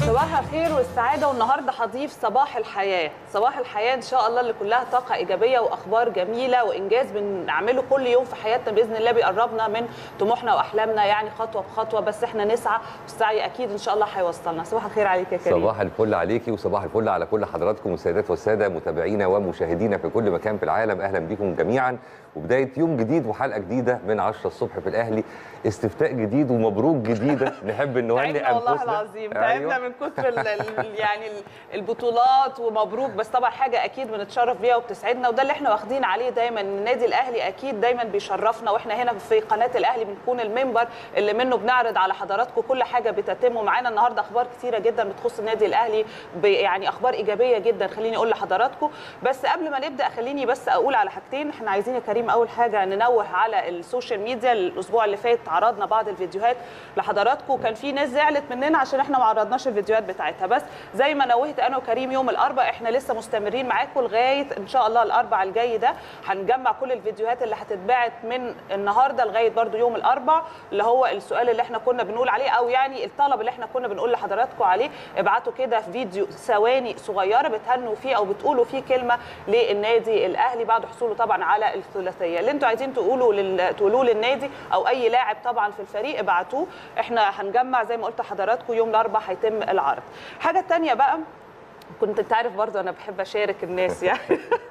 صباح الخير والسعادة، والنهاردة هضيف صباح الحياة. صباح الحياة إن شاء الله اللي كلها طاقة إيجابية وأخبار جميلة وإنجاز بنعمله كل يوم في حياتنا بإذن الله، بيقربنا من طموحنا وأحلامنا يعني خطوة بخطوة، بس إحنا نسعى والسعي أكيد إن شاء الله هيوصلنا. صباح الخير عليك يا كريم. صباح الفل عليكي وصباح الفل على كل حضراتكم السيدات والسادة متابعينا ومشاهدينا في كل مكان في العالم. أهلا بكم جميعا وبداية يوم جديد وحلقة جديدة من 10 الصبح في الأهلي. استفتاء جديد ومبروك جديدة. نحب نهنئ أنفسنا والله العظيم تعبنا من كتر يعني البطولات ومبروك، بس طبعا حاجة أكيد بنتشرف بيها وبتسعدنا، وده اللي احنا واخدين عليه دايما. النادي الأهلي أكيد دايما بيشرفنا، واحنا هنا في قناة الأهلي بنكون المنبر اللي منه بنعرض على حضراتكم كل حاجة بتتم. ومعانا النهارده أخبار كثيرة جدا بتخص النادي الأهلي، يعني أخبار إيجابية جدا خليني أقول لحضراتكم. بس قبل ما نبدأ خليني بس أقول على حاجتين. احنا عايزين يا كريم أول حاجة ننوه على السوشيال ميديا. الأسبوع اللي فات عرضنا بعض الفيديوهات لحضراتكم، كان في ناس زعلت مننا عشان احنا ما عرضناش الفيديوهات بتاعتها، بس زي ما نوهت انا وكريم يوم الاربعاء احنا لسه مستمرين معاكم لغايه ان شاء الله الاربعاء الجاي ده. هنجمع كل الفيديوهات اللي هتتبعت من النهارده لغايه برده يوم الاربعاء، اللي هو السؤال اللي احنا كنا بنقول عليه او يعني الطلب اللي احنا كنا بنقول لحضراتكم عليه. ابعتوا كده فيديو ثواني صغيره بتهنوا فيه او بتقولوا فيه كلمه للنادي الاهلي بعد حصوله طبعا على الثلاثيه اللي انتوا عايزين تقولوه للنادي او اي لاعب طبعا في الفريق. ابعتوه، احنا هنجمع زي ما قلت لحضراتكم يوم الاربعاء هيتم العرض. حاجه ثانيه بقى، انت عارف برضو انا بحب اشارك الناس يعني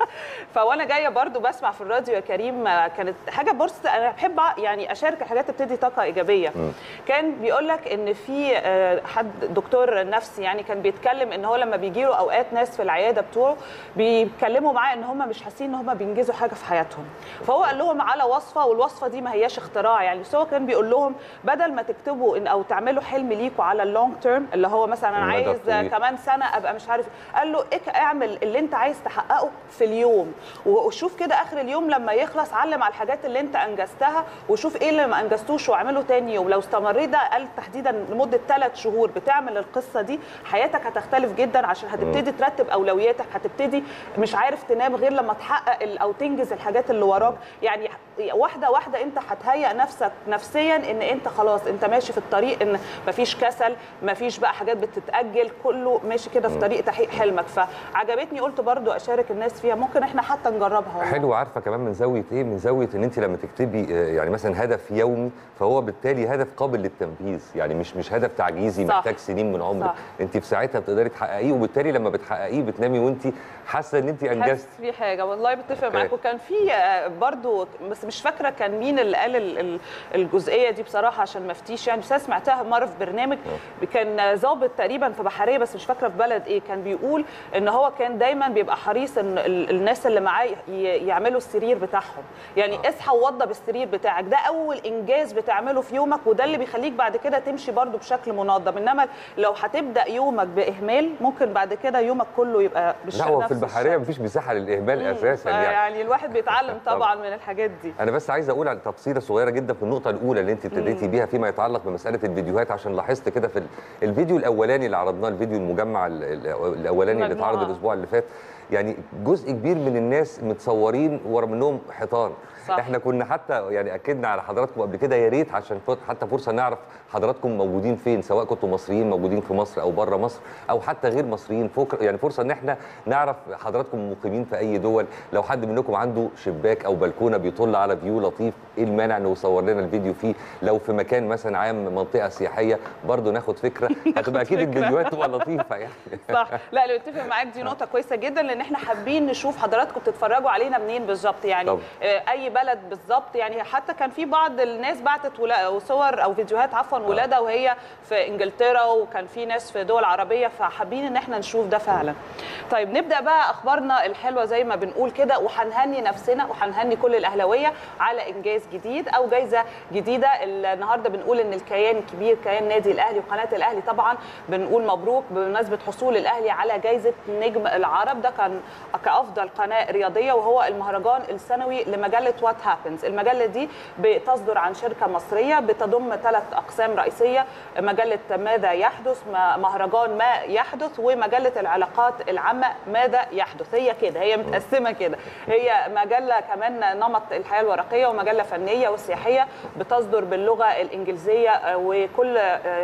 فوانا جايه برضو بسمع في الراديو يا كريم كانت حاجه بص انا بحب يعني اشارك الحاجات اللي بتدي طاقه ايجابيه. كان بيقول لك ان في حد دكتور نفسي يعني كان بيتكلم ان هو لما بيجي له اوقات ناس في العياده بتوعه بيتكلموا معاه ان هم مش حاسين ان هم بينجزوا حاجه في حياتهم، فهو قال لهم على وصفه، والوصفه دي ما هياش اختراع يعني، بس هو كان بيقول لهم بدل ما تكتبوا ان او تعملوا حلم ليكوا على اللونج تيرم اللي هو مثلا انا عايز كمان سنه ابقى مش عارف، قال له اعمل اللي انت عايز تحققه في اليوم، وشوف كده اخر اليوم لما يخلص علم على الحاجات اللي انت انجزتها وشوف ايه اللي ما انجزتوش واعمله تاني يوم. لو استمريت ده قال تحديدا لمده 3 شهور بتعمل القصه دي حياتك هتختلف جدا، عشان هتبتدي ترتب اولوياتك، هتبتدي مش عارف تنام غير لما تحقق او تنجز الحاجات اللي وراك. يعني واحده واحده انت هتهيئ نفسك نفسيا ان انت خلاص انت ماشي في الطريق، ان مفيش كسل، مفيش بقى حاجات بتتاجل، كله ماشي كده في طريق تحقيق حلمك. فعجبتني قلت برضو اشارك الناس فيها، ممكن احنا حتى نجربها. حلو. عارفه كمان من زاويه ايه؟ من زاويه ان انت لما تكتبي يعني مثلا هدف يومي فهو بالتالي هدف قابل للتنفيذ، يعني مش هدف تعجيزي محتاج سنين من عمرك، انت في ساعتها بتقدري تحققيه، وبالتالي لما بتحققيه بتنامي وانت حاسه ان انت انجزتي في حاجه. والله بتفق معاك. وكان في برضو بس مش فاكره كان مين اللي قال الجزئيه دي بصراحه عشان ما افتيش يعني، بس سمعتها مره في برنامج كان ظابط تقريبا في بحريه بس مش فاكره في بلد ايه، كان بيقول ان هو كان دايما بيبقى حريص ان الناس اللي معاه يعملوا السرير بتاعهم، يعني اصحى ووضب السرير بتاعك، ده اول انجاز بتعمله في يومك، وده اللي بيخليك بعد كده تمشي برضو بشكل منظم. انما لو هتبدا يومك باهمال ممكن بعد كده يومك كله يبقى بالشكل لا، هو في البحريه مفيش مساحه للاهمال اساسا يعني الواحد بيتعلم طبعا من الحاجات دي. انا بس عايز اقول على تفصيله صغيره جدا في النقطه الاولى اللي انت ابتديتي بيها فيما يتعلق بمساله الفيديوهات، عشان لاحظت كده في الفيديو الاولاني اللي عرضناه، الفيديو المجمع الاولاني اللي اتعرض الاسبوع اللي فات، يعني جزء كبير من الناس متصورين ورا منهم حيطان. صح. احنا كنا حتى يعني اكدنا على حضراتكم قبل كده، يا ريت عشان حتى فرصه نعرف حضراتكم موجودين فين، سواء كنتوا مصريين موجودين في مصر او بره مصر او حتى غير مصريين، يعني فرصه ان احنا نعرف حضراتكم مقيمين في اي دول. لو حد منكم عنده شباك او بلكونه بيطل على فيو لطيف، ايه المانع انه يصور لنا الفيديو فيه؟ لو في مكان مثلا عام منطقه سياحيه برضه ناخد فكره، هتبقى اكيد الفيديوهات تبقى لطيفه يعني. صح. لا اللي بتفق معاك دي نقطه كويسه جدا، لان احنا حابين نشوف حضراتكم بتتفرجوا علينا منين بالظبط يعني. اي بلد بالظبط يعني. حتى كان في بعض الناس بعتت صور او فيديوهات عفوا ولادها وهي في انجلترا، وكان في ناس في دول عربيه، فحابين ان احنا نشوف ده فعلا. طيب نبدا بقى اخبارنا الحلوه زي ما بنقول كده، وهنهني نفسنا وهنهني كل الاهلاويه على انجاز جديد او جائزه جديده. النهارده بنقول ان الكيان الكبير كيان نادي الاهلي وقناه الاهلي طبعا بنقول مبروك بمناسبه حصول الاهلي على جائزه نجم العرب. ده كافضل قناه رياضيه، وهو المهرجان السنوي لمجله وات هابنز. المجله دي بتصدر عن شركه مصريه بتضم 3 اقسام رئيسيه: مجله ماذا يحدث، مهرجان ما يحدث، ومجله العلاقات العامه ماذا يحدث. هي كده، هي متقسمه كده. هي مجله كمان نمط الحياه الورقيه، ومجله فنيه وسياحيه بتصدر باللغه الانجليزيه، وكل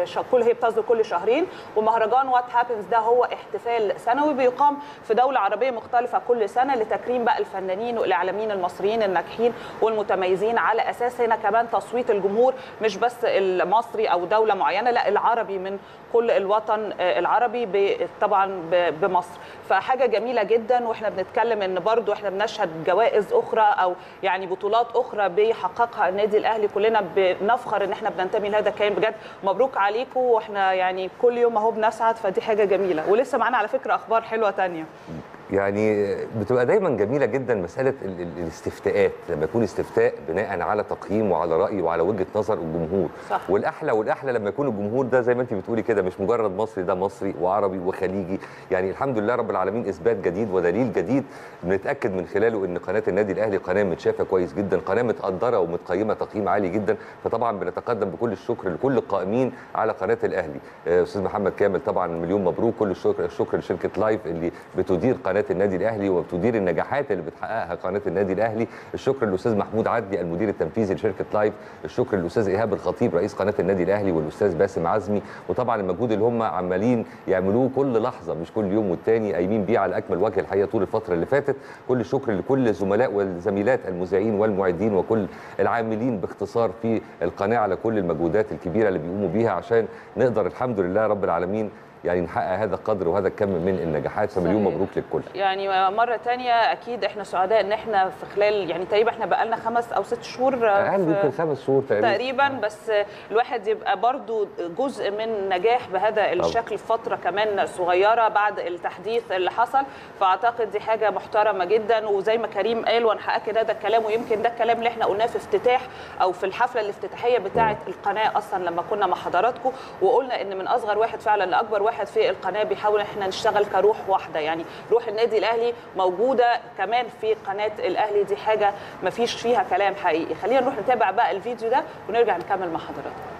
هي بتصدر كل شهرين. ومهرجان وات هابنز ده هو احتفال سنوي بيقام في دوله عربيه مختلفه كل سنه لتكريم بقى الفنانين والاعلاميين المصريين الناجحين والمتميزين، على اساس هنا كمان تصويت الجمهور مش بس المصري او دوله معينه، لا العربي من كل الوطن العربي طبعا بمصر. فحاجه جميله جدا، واحنا بنتكلم ان برضو احنا بنشهد جوائز اخرى او يعني بطولات اخرى بيحققها النادي الاهلي. كلنا بنفخر ان احنا بننتمي لهذا الكيان. بجد مبروك عليكم، واحنا يعني كل يوم اهو بنسعد، فدي حاجه جميله. ولسه معانا على فكره اخبار حلوه ثانيه. يعني بتبقى دايما جميله جدا مساله الاستفتاءات، لما يكون استفتاء بناء على تقييم وعلى راي وعلى وجهه نظر الجمهور. صح. والاحلى لما يكون الجمهور ده زي ما انت بتقولي كده مش مجرد مصري، ده مصري وعربي وخليجي. يعني الحمد لله رب العالمين اثبات جديد ودليل جديد بنتاكد من خلاله ان قناه النادي الاهلي قناه متشافه كويس جدا، قناه متقدره ومتقيمه تقييم عالي جدا. فطبعا بنتقدم بكل الشكر لكل القائمين على قناه الاهلي. استاذ محمد كامل طبعا مليون مبروك، كل الشكر لشركه لايف اللي بتدير قناه النادي الاهلي وبتدير النجاحات اللي بتحققها قناه النادي الاهلي. الشكر للاستاذ محمود عدلي المدير التنفيذي لشركه لايف. الشكر للاستاذ ايهاب الخطيب رئيس قناه النادي الاهلي، والاستاذ باسم عزمي. وطبعا المجهود اللي هم عمالين يعملوه كل لحظه، مش كل يوم والتاني، قايمين بيه على اكمل وجه الحقيقه طول الفتره اللي فاتت. كل الشكر لكل الزملاء والزميلات المذيعين والمعدين وكل العاملين باختصار في القناه على كل المجهودات الكبيره اللي بيقوموا بيها عشان نقدر الحمد لله رب العالمين يعني نحقق هذا القدر وهذا الكم من النجاحات. فمليون مبروك للكل. يعني مره ثانيه اكيد احنا سعداء ان احنا في خلال يعني تقريبا احنا بقى لنا 5 أو 6 شهور، اقل يمكن 5 شهور تقريبا، بس الواحد يبقى برضو جزء من نجاح بهذا الشكل في فتره كمان صغيره بعد التحديث اللي حصل. فاعتقد دي حاجه محترمه جدا. وزي ما كريم قال وانا هاكد هذا الكلام، ويمكن ده الكلام اللي احنا قلناه في افتتاح او في الحفله الافتتاحيه بتاعه القناه اصلا لما كنا مع حضراتكم، وقلنا ان من اصغر واحد فعلا لاكبر واحد في القناه بيحاول احنا نشتغل كروح واحده. يعني روح النادي الاهلي موجوده كمان في قناه الاهلي، دي حاجه ما فيش فيها كلام حقيقي. خلينا نروح نتابع بقى الفيديو ده ونرجع نكمل مع حضراتكم.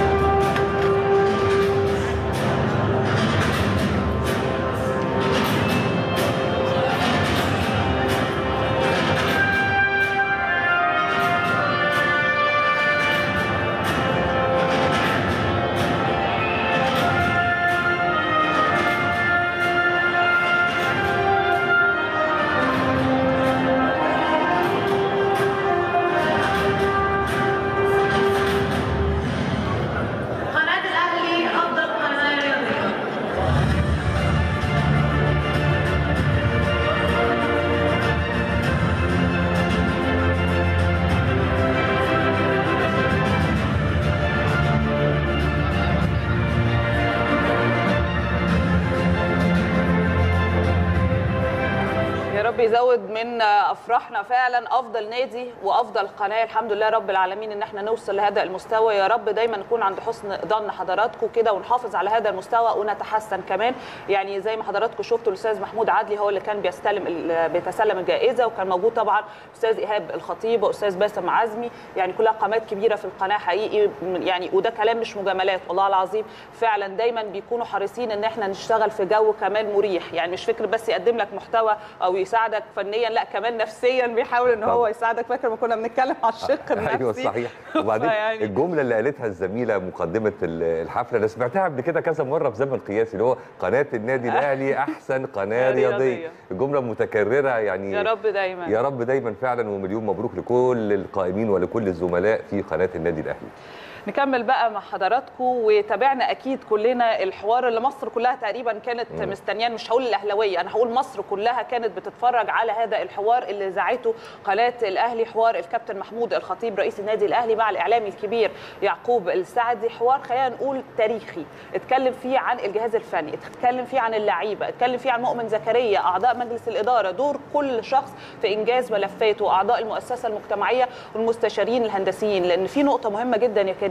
بيزود من افراحنا فعلا. افضل نادي وافضل قناه الحمد لله رب العالمين ان احنا نوصل لهذا المستوى. يا رب دايما نكون عند حسن ظن حضراتكم كده ونحافظ على هذا المستوى ونتحسن كمان. يعني زي ما حضراتكم شفتوا الاستاذ محمود عدلي هو اللي كان بيتسلم الجائزه، وكان موجود طبعا الاستاذ ايهاب الخطيب واستاذ باسم عزمي، يعني كلها قامات كبيره في القناه حقيقي. يعني وده كلام مش مجاملات والله العظيم، فعلا دايما بيكونوا حريصين ان احنا نشتغل في جو كمان مريح. يعني مش فكر بس يقدم لك محتوى او يساعدك فنيا، لا كمان نفسيا بيحاول ان هو يساعدك. فاكر ما كنا بنتكلم على الشق النفسي؟ ايوه صحيح. وبعدين الجمله اللي قالتها الزميله مقدمه الحفله انا سمعتها قبل كده كذا مره في زمن قياسي، اللي هو قناه النادي الاهلي احسن قناه رياضيه. الجمله متكرره يعني. يا رب دايما يا رب دايما فعلا. ومليون مبروك لكل القائمين ولكل الزملاء في قناه النادي الاهلي. نكمل بقى مع حضراتكم. وتابعنا اكيد كلنا الحوار اللي مصر كلها تقريبا كانت مستنياه، مش هقول الاهلاويه، انا هقول مصر كلها كانت بتتفرج على هذا الحوار اللي ذاعته قناه الاهلي، حوار الكابتن محمود الخطيب رئيس النادي الاهلي مع الاعلامي الكبير يعقوب السعدي. حوار خلينا نقول تاريخي، اتكلم فيه عن الجهاز الفني، اتكلم فيه عن اللعيبه، اتكلم فيه عن مؤمن زكريا، اعضاء مجلس الاداره، دور كل شخص في انجاز ملفاته، اعضاء المؤسسه المجتمعيه والمستشارين الهندسيين. لان في نقطه مهمه جدا يا كريم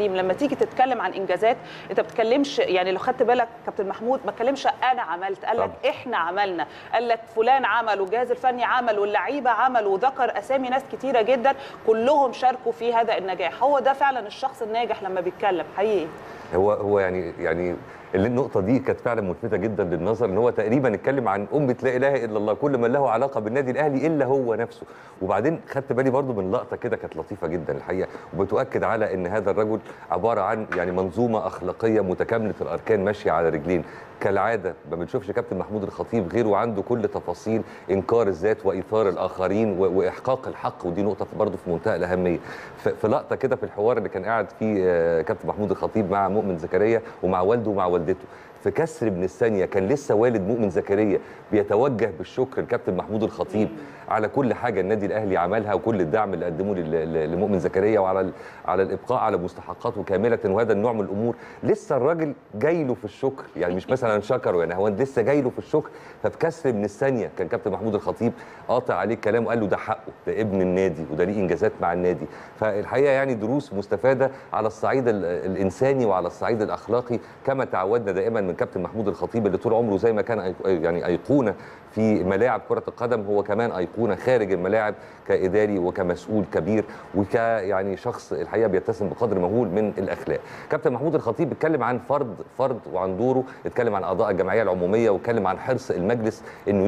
كريم لما تيجي تتكلم عن انجازات انت ما بتتكلمش، يعني لو خدت بالك كابتن محمود ما اتكلمش انا عملت، قال لك احنا عملنا، قال لك فلان عمل والجهاز الفني عمل واللعيبه عمل، وذكر اسامي ناس كتيره جدا كلهم شاركوا في هذا النجاح. هو ده فعلا الشخص الناجح لما بيتكلم حقيقي. هو يعني النقطة دي كانت فعلا ملفتة جدا للنظر، ان هو تقريبا اتكلم عن أمة لا إله إلا الله، كل من له علاقة بالنادي الأهلي إلا هو نفسه. وبعدين خدت بالي برضو من لقطة كده كانت لطيفة جدا الحقيقة، وبتؤكد على ان هذا الرجل عبارة عن يعني منظومة أخلاقية متكاملة الأركان ماشية على رجلين. كالعادة ما بنشوفش كابتن محمود الخطيب غيره عنده كل تفاصيل إنكار الذات وإيثار الآخرين وإحقاق الحق، ودي نقطة برضو في منتهى الأهمية. في لقطة كده في الحوار اللي كان قاعد فيه كابتن محمود الخطيب مع مؤمن زكريا ومع والده ومع والدته، في كسر من الثانيه كان لسه والد مؤمن زكريا بيتوجه بالشكر لكابتن محمود الخطيب على كل حاجه النادي الاهلي عملها وكل الدعم اللي قدموه لمؤمن زكريا، وعلى الابقاء على مستحقاته كامله وهذا النوع من الامور. لسه الراجل جاي له في الشكر، يعني مش مثلا شكره يعني، هو لسه جاي له في الشكر. ففي كسر من الثانيه كان كابتن محمود الخطيب قاطع عليه الكلام وقال له ده حقه، ده ابن النادي وده ليه انجازات مع النادي. فالحقيقه يعني دروس مستفاده على الصعيد الانساني وعلى الصعيد الاخلاقي كما تعودنا دائما من كابتن محمود الخطيب، اللي طول عمره زي ما كان يعني ايقونه في ملاعب كره القدم، هو كمان ايقونه خارج الملاعب كاداري وكمسؤول كبير يعني شخص الحقيقه بيتسم بقدر مهول من الاخلاق. كابتن محمود الخطيب اتكلم عن فرد وعن دوره، اتكلم عن اعضاء الجمعيه العموميه، واتكلم عن حرص المجلس انه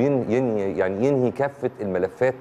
ينهي كافه الملفات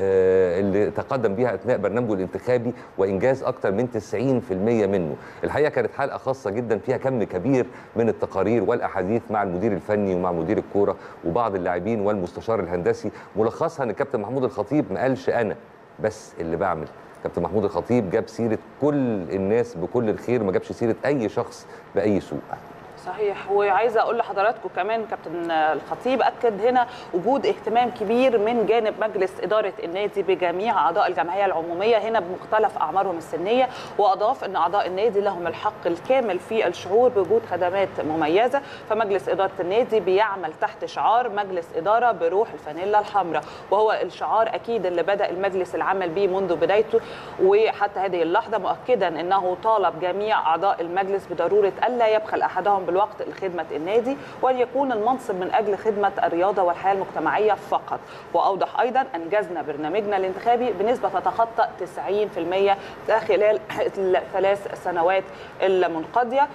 اللي تقدم بها اثناء برنامجه الانتخابي وانجاز اكثر من 90% منه. الحقيقه كانت حلقه خاصه جدا فيها كم كبير من التقارير والاحاديث مع المدير الفني ومع مدير الكوره وبعض اللاعبين والمستشار الهندسي. ملخصها ان الكابتن محمود الخطيب ما قالش انا بس اللي بعمل، كابتن محمود الخطيب جاب سيره كل الناس بكل الخير، ما جابش سيره اي شخص باي سوء. صحيح. وعايزه اقول لحضراتكم كمان كابتن الخطيب اكد هنا وجود اهتمام كبير من جانب مجلس اداره النادي بجميع اعضاء الجمعيه العموميه هنا بمختلف اعمارهم السنيه، واضاف ان اعضاء النادي لهم الحق الكامل في الشعور بوجود خدمات مميزه. فمجلس اداره النادي بيعمل تحت شعار مجلس اداره بروح الفانيلا الحمراء، وهو الشعار اكيد اللي بدا المجلس العمل به منذ بدايته وحتى هذه اللحظه، مؤكدا انه طالب جميع اعضاء المجلس بضروره الا يبخل احدهم بالوقت لخدمة النادي، وأن يكون المنصب من أجل خدمة الرياضة والحياة المجتمعية فقط. وأوضح أيضا أنجزنا برنامجنا الانتخابي بنسبة تتخطى 90% خلال الثلاث سنوات المنقضية،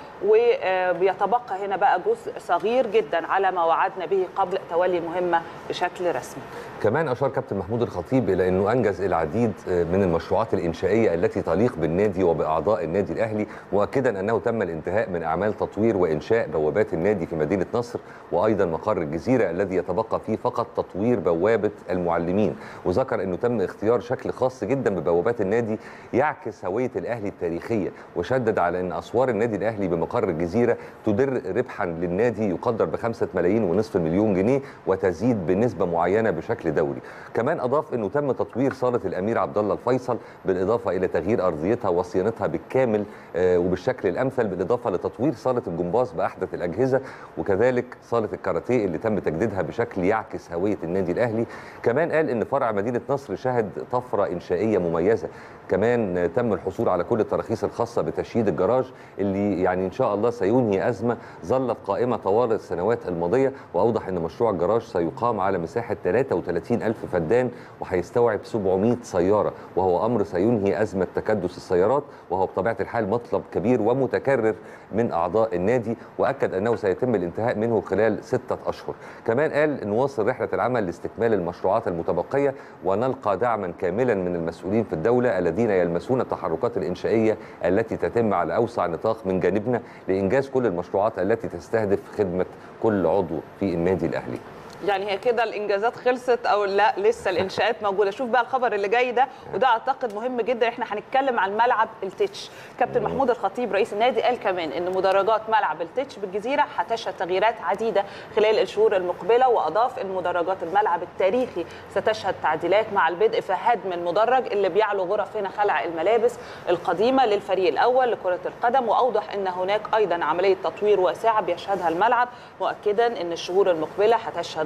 وبيتبقى هنا بقى جزء صغير جدا على ما وعدنا به قبل تولي المهمة بشكل رسمي. كمان أشار كابتن محمود الخطيب إلى أنه أنجز العديد من المشروعات الإنشائية التي تليق بالنادي وبأعضاء النادي الأهلي، مؤكدا أنه تم الانتهاء من أعمال تطوير وإنشاء بوابات النادي في مدينة نصر، وأيضا مقر الجزيرة الذي يتبقى فيه فقط تطوير بوابة المعلمين. وذكر أنه تم اختيار شكل خاص جدا ببوابات النادي يعكس هوية الأهلي التاريخية، وشدد على أن أسوار النادي الأهلي بمقر الجزيرة تدر ربحا للنادي يقدر ب5.5 مليون جنيه وتزيد بنسبة معينة بشكل دوري. كمان أضاف أنه تم تطوير صالة الأمير عبد الله الفيصل بالإضافة إلى تغيير أرضيتها وصيانتها بالكامل وبالشكل الأمثل، بالإضافة لتطوير صالة الجمباز بأحدث الأجهزة، وكذلك صالة الكاراتيه اللي تم تجديدها بشكل يعكس هوية النادي الأهلي. كمان قال أن فرع مدينة نصر شهد طفرة إنشائية مميزة. كمان تم الحصول على كل التراخيص الخاصة بتشييد الجراج اللي يعني إن شاء الله سينهي أزمة ظلت قائمة طوال السنوات الماضية. وأوضح أن مشروع الجراج سيقام على مساحة 33,000 فدان وهيستوعب 700 سيارة، وهو أمر سينهي أزمة تكدس السيارات، وهو بطبيعة الحال مطلب كبير ومتكرر من أعضاء النادي، وأكد أنه سيتم الانتهاء منه خلال 6 أشهر. كمان قال نواصل رحلة العمل لاستكمال المشروعات المتبقية ونلقى دعما كاملا من المسؤولين في الدولة الذين يلمسون التحركات الإنشائية التي تتم على أوسع نطاق من جانبنا لإنجاز كل المشروعات التي تستهدف خدمة كل عضو في النادي الأهلي. يعني هي كده الانجازات خلصت او لا لسه الانشاءات موجوده؟ شوف بقى الخبر اللي جاي ده، وده اعتقد مهم جدا. احنا هنتكلم عن ملعب التتش. كابتن محمود الخطيب رئيس النادي قال كمان ان مدرجات ملعب التتش بالجزيره هتشهد تغييرات عديده خلال الشهور المقبله، واضاف ان مدرجات الملعب التاريخي ستشهد تعديلات مع البدء في هدم المدرج اللي بيعلو غرف هنا خلع الملابس القديمه للفريق الاول لكره القدم. واوضح ان هناك ايضا عمليه تطوير واسعه بيشهدها الملعب، مؤكدا ان الشهور المقبله هتشهد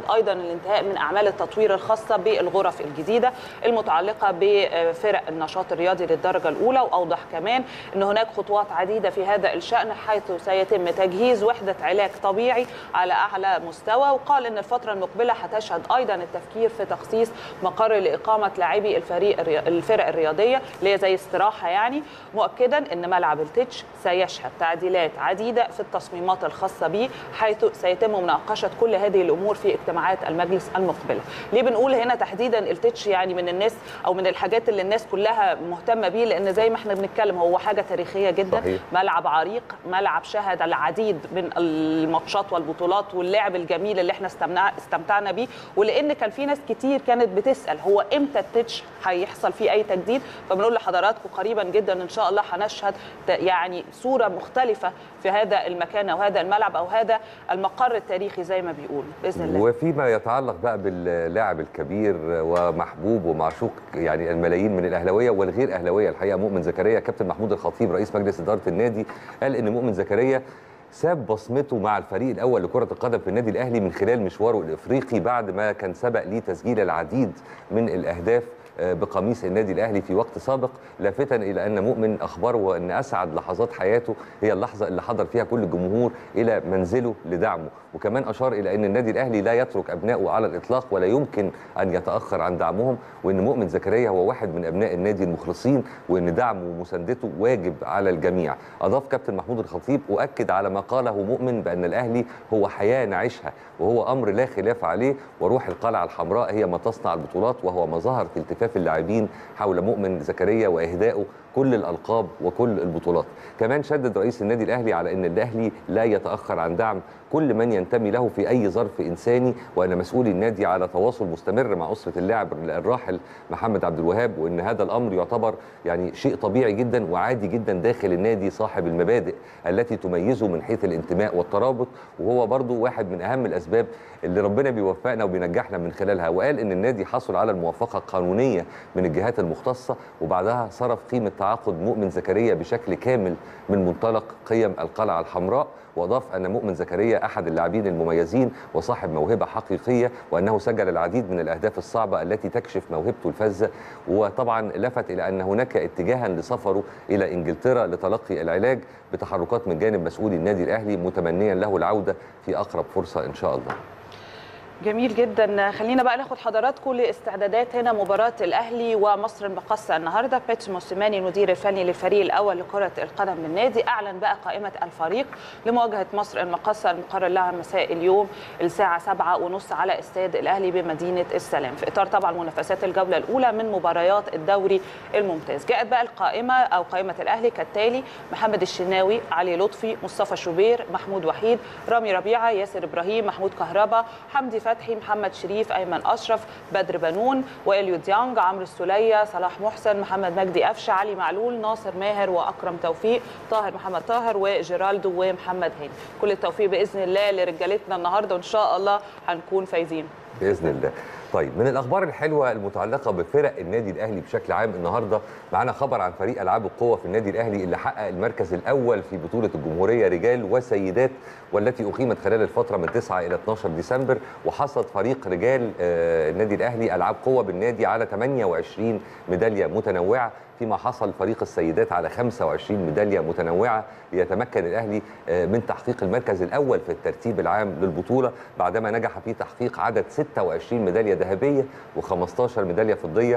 ايضا الانتهاء من اعمال التطوير الخاصه بالغرف الجديده المتعلقه بفرق النشاط الرياضي للدرجه الاولى. واوضح كمان ان هناك خطوات عديده في هذا الشان، حيث سيتم تجهيز وحده علاج طبيعي على اعلى مستوى. وقال ان الفتره المقبله هتشهد ايضا التفكير في تخصيص مقر لاقامه لاعبي الفرق الرياضيه اللي هي زي استراحه يعني، مؤكدا ان ملعب التتش سيشهد تعديلات عديده في التصميمات الخاصه به، حيث سيتم مناقشه كل هذه الامور في اجتماعات المجلس المقبله. ليه بنقول هنا تحديدا التتش يعني من الناس او من الحاجات اللي الناس كلها مهتمه بيه، لان زي ما احنا بنتكلم هو حاجه تاريخيه جدا. صحيح. ملعب عريق، ملعب شهد العديد من الماتشات والبطولات واللعب الجميل اللي احنا استمتعنا بيه. ولان كان في ناس كتير كانت بتسال هو امتى التتش هيحصل فيه اي تجديد، فبنقول لحضراتكم قريبا جدا ان شاء الله هنشهد يعني صوره مختلفه في هذا المكان او هذا الملعب او هذا المقر التاريخي زي ما بيقولوا باذن الله. وفيما يتعلق بقى باللاعب الكبير ومحبوب ومعشوق يعني الملايين من الاهلاويه والغير اهلاويه الحقيقه، مؤمن زكريا، كابتن محمود الخطيب رئيس مجلس اداره النادي قال ان مؤمن زكريا ساب بصمته مع الفريق الاول لكره القدم في النادي الاهلي من خلال مشواره الافريقي، بعد ما كان سبق ليه تسجيل العديد من الاهداف بقميص النادي الاهلي في وقت سابق، لافتا الى ان مؤمن اخبره ان اسعد لحظات حياته هي اللحظه اللي حضر فيها كل الجمهور الى منزله لدعمه. وكمان اشار الى ان النادي الاهلي لا يترك ابنائه على الاطلاق ولا يمكن ان يتاخر عن دعمهم، وان مؤمن زكريا هو واحد من ابناء النادي المخلصين، وان دعمه ومساندته واجب على الجميع. اضاف كابتن محمود الخطيب واكد على ما قاله مؤمن بان الاهلي هو حياه نعيشها وهو امر لا خلاف عليه، وروح القلعه الحمراء هي ما تصنع البطولات، وهو ما ظهر في التفاف اللاعبين حول مؤمن زكريا واهدائه كل الالقاب وكل البطولات. كمان شدد رئيس النادي الاهلي على ان الاهلي لا يتاخر عن دعم كل من ينتمي له في اي ظرف انساني، وان مسؤولي النادي على تواصل مستمر مع اسره اللاعب الراحل محمد عبد الوهاب، وان هذا الامر يعتبر يعني شيء طبيعي جدا وعادي جدا داخل النادي صاحب المبادئ التي تميزه من حيث الانتماء والترابط، وهو برضو واحد من اهم الاسباب اللي ربنا بيوفقنا وبينجحنا من خلالها. وقال ان النادي حصل على الموافقه القانونيه من الجهات المختصه، وبعدها صرف قيمه تعاقد مؤمن زكريا بشكل كامل من منطلق قيم القلعه الحمراء. واضاف ان مؤمن زكريا احد اللاعبين المميزين وصاحب موهبه حقيقيه، وانه سجل العديد من الاهداف الصعبه التي تكشف موهبته الفذه. وطبعا لفت الى ان هناك اتجاها لسفره الى انجلترا لتلقي العلاج بتحركات من جانب مسؤولي النادي الاهلي، متمنيا له العوده في اقرب فرصه ان شاء الله. جميل جدا. خلينا بقى ناخد حضراتكم لاستعدادات هنا مباراه الاهلي ومصر المقاصه النهارده. بيتسو موسيماني المدير الفني للفريق الاول لكره القدم للنادي اعلن بقى قائمه الفريق لمواجهه مصر المقاصه المقرر لها مساء اليوم الساعه 7:30 على استاد الاهلي بمدينه السلام، في اطار طبعا منافسات الجوله الاولى من مباريات الدوري الممتاز. جاءت بقى القائمه او قائمه الاهلي كالتالي: محمد الشناوي، علي لطفي، مصطفى شوبير، محمود وحيد، رامي ربيعه، ياسر ابراهيم، محمود كهربا، حمدي فتحي، محمد شريف، ايمن اشرف، بدر بنون، واليو ديانج، عمرو السوليه، صلاح محسن، محمد مجدي قفشه، علي معلول، ناصر ماهر واكرم توفيق، طاهر محمد طاهر، وجيرالدو ومحمد هاني. كل التوفيق باذن الله لرجالتنا النهارده، وان شاء الله هنكون فايزين باذن الله. طيب، من الاخبار الحلوه المتعلقه بفرق النادي الاهلي بشكل عام، النهارده معانا خبر عن فريق العاب القوه في النادي الاهلي اللي حقق المركز الاول في بطوله الجمهوريه رجال وسيدات، والتي اقيمت خلال الفتره من 9 الى 12 ديسمبر. وحصد فريق رجال النادي الاهلي العاب قوه بالنادي على 28 ميداليه متنوعه، فيما حصل فريق السيدات على 25 ميداليه متنوعه، ليتمكن الاهلي من تحقيق المركز الاول في الترتيب العام للبطوله، بعدما نجح في تحقيق عدد 26 ميداليه ذهبيه و15 ميداليه فضيه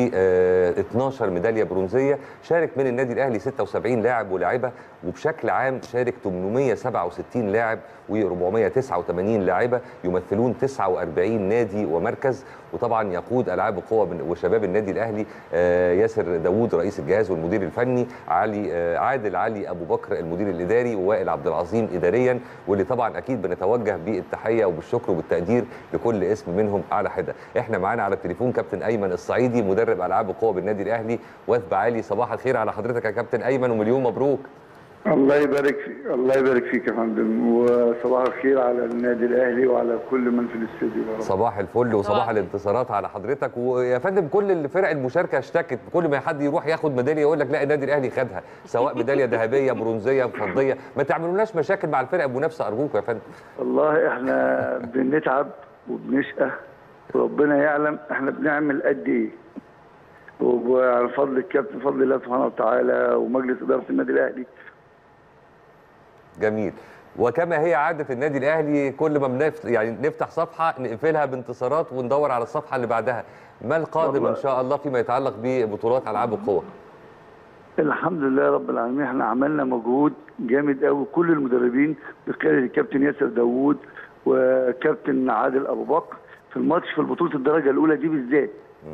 و12 ميداليه برونزيه. شارك من النادي الاهلي 76 لاعب ولاعبه، وبشكل عام شارك 867 لاعب و489 لاعبه يمثلون 49 نادي ومركز. وطبعا يقود العاب القوه وشباب النادي الاهلي ياسر داوود رئيس الجهاز والمدير الفني، عادل علي ابو بكر المدير الاداري، ووائل عبد العظيم اداريا، واللي طبعا اكيد بنتوجه بالتحيه وبالشكر وبالتقدير لكل اسم منهم على حده. احنا معانا على التليفون كابتن ايمن الصعيدي مدرب العاب القوه بالنادي الاهلي وثب عالي. صباح الخير على حضرتك يا كابتن ايمن، ومليون مبروك. الله يبارك فيك، الله يبارك فيك يا فندم، وصباح الخير على النادي الاهلي وعلى كل من في الاستوديو. صباح الفل وصباح الانتصارات على حضرتك. ويا فندم كل الفرق المشاركه اشتكت، كل ما حد يروح ياخد ميداليه يقول لك لا النادي الاهلي خدها، سواء ميداليه ذهبيه برونزيه فضيه. ما تعملوناش مشاكل مع الفرق المنافسه ارجوكم يا فندم. والله احنا بنتعب وبنشقى، وربنا يعلم احنا بنعمل قد ايه. وعلى فضل الكابتن، فضل الله سبحانه وتعالى ومجلس اداره النادي الاهلي. جميل. وكما هي عاده النادي الاهلي، كل ما نفتح صفحه نقفلها بانتصارات وندور على الصفحه اللي بعدها. ما القادم ان شاء الله فيما يتعلق ببطولات العاب القوى؟ الحمد لله رب العالمين، احنا عملنا مجهود جامد قوي، كل المدربين بقياده الكابتن ياسر داوود وكابتن عادل ابو بكر في الماتش في بطوله الدرجه الاولى دي بالذات.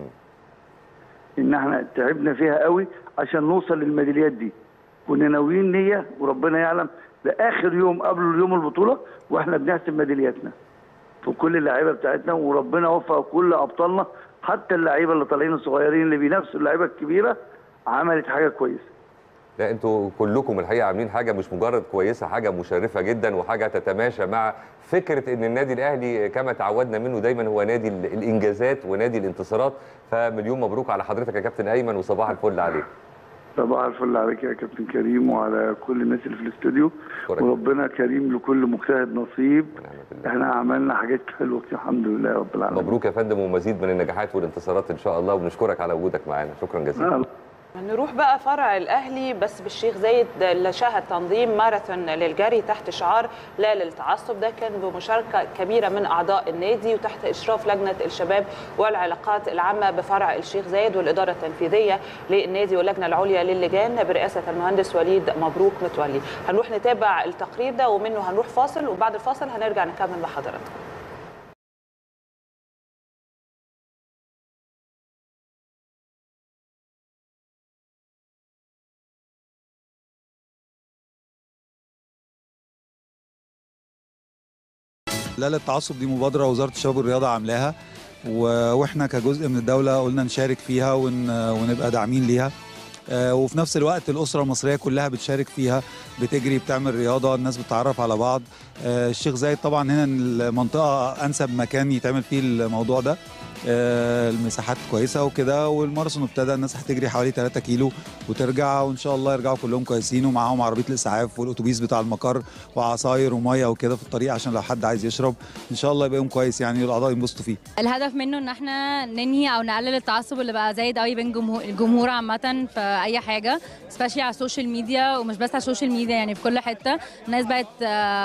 ان احنا تعبنا فيها قوي عشان نوصل للميداليات دي. كنا ناويين نيه وربنا يعلم لاخر يوم قبل يوم البطوله واحنا بنحسب ميدالياتنا في كل اللعيبه بتاعتنا، وربنا وفق كل ابطالنا، حتى اللعيبه اللي طالعين الصغيرين اللي بينافسوا اللعيبه الكبيره عملت حاجه كويسه. لا انتوا كلكم الحقيقه عاملين حاجه مش مجرد كويسه، حاجه مشرفه جدا وحاجه تتماشى مع فكره ان النادي الاهلي كما تعودنا منه دايما هو نادي الانجازات ونادي الانتصارات. فمليون مبروك على حضرتك يا كابتن ايمن، وصباح الفل عليك. صباح الفل عليك يا كابتن كريم وعلى كل الناس اللي في الاستوديو، وربنا كريم لكل مجتهد نصيب. احنا عملنا حاجات حلوه كتير الحمد لله رب العالمين. مبروك يا فندم، ومزيد من النجاحات والانتصارات ان شاء الله، وبنشكرك على وجودك معانا. شكرا جزيلا. نروح بقى فرع الأهلي بس بالشيخ زايد اللي شهد تنظيم ماراثون للجري تحت شعار لا للتعصب. ده كان بمشاركة كبيرة من أعضاء النادي وتحت إشراف لجنة الشباب والعلاقات العامة بفرع الشيخ زايد والإدارة التنفيذية للنادي واللجنة العليا للجان برئاسة المهندس وليد مبروك متولي. هنروح نتابع التقرير ده ومنه هنروح فاصل، وبعد الفاصل هنرجع نكمل مع حضراتكم. لا للتعصب دي مبادرة وزارة الشباب والرياضة عاملاها، واحنا كجزء من الدولة قلنا نشارك فيها ونبقى داعمين ليها. وفي نفس الوقت الأسرة المصرية كلها بتشارك فيها، بتجري، بتعمل رياضة، الناس بتتعرف على بعض. الشيخ زايد طبعا هنا المنطقة أنسب مكان يتعمل فيه الموضوع ده. المساحات كويسه وكده، والماراثون ابتدى، الناس هتجري حوالي 3 كيلو وترجع، وان شاء الله يرجعوا كلهم كويسين ومعاهم عربيه الاسعاف والاتوبيس بتاع المقر وعصاير وميه وكده في الطريق عشان لو حد عايز يشرب ان شاء الله يبقى يوم كويس يعني والاعضاء ينبسطوا فيه. الهدف منه ان احنا ننهي او نقلل التعصب اللي بقى زايد قوي بين الجمهور عامه في اي حاجه، سبيشلي على السوشيال ميديا، ومش بس على السوشيال ميديا، يعني في كل حته الناس بقت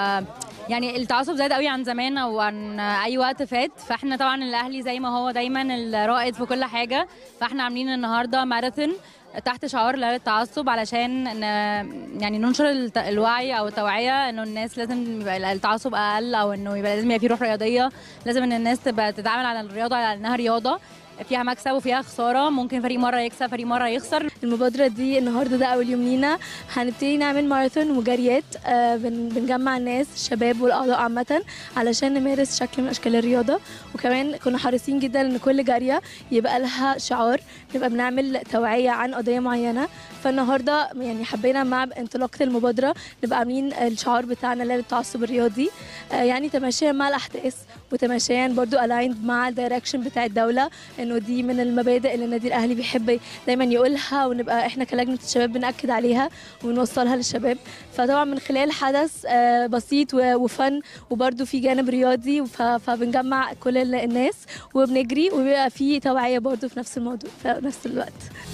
يعني التعصب زاد قوي عن زمان او عن اي وقت فات. فاحنا طبعا الاهلي زي ما هو دايما الرائد في كل حاجه، فاحنا عاملين النهارده ماراثون تحت شعار لا للتعصب علشان يعني ننشر الوعي او التوعيه انه الناس لازم يبقى التعصب اقل، او انه يبقى لازم يبقى في روح رياضيه، لازم ان الناس تبقى تتعامل على الرياضه على انها رياضه فيها مكسب وفيها خساره، ممكن فريق مره يكسب فريق مره يخسر. المبادره دي النهارده ده اول يوم لينا، هنبتدي نعمل ماراثون وجريات، بنجمع الناس الشباب والاعضاء عامه علشان نمارس شكل من اشكال الرياضه. وكمان كنا حريصين جدا ان كل جاريه يبقى لها شعار، نبقى بنعمل توعيه عن قضيه معينه. فالنهارده يعني حبينا مع انطلاقه المبادره نبقى عاملين الشعار بتاعنا لا للتعصب الرياضي، يعني تماشيا مع الاحداث وتماشيا برضو الايند مع الدايركشن بتاع الدوله، انه دي من المبادئ اللي النادي الاهلي بيحب دايما يقولها، ونبقى احنا كلجنه الشباب بنأكد عليها ونوصلها للشباب. فطبعا من خلال حدث بسيط وفن وبرضو في جانب رياضي، فبنجمع كل الناس وبنجري وبيبقى في توعيه برضو في نفس الموضوع في نفس الوقت.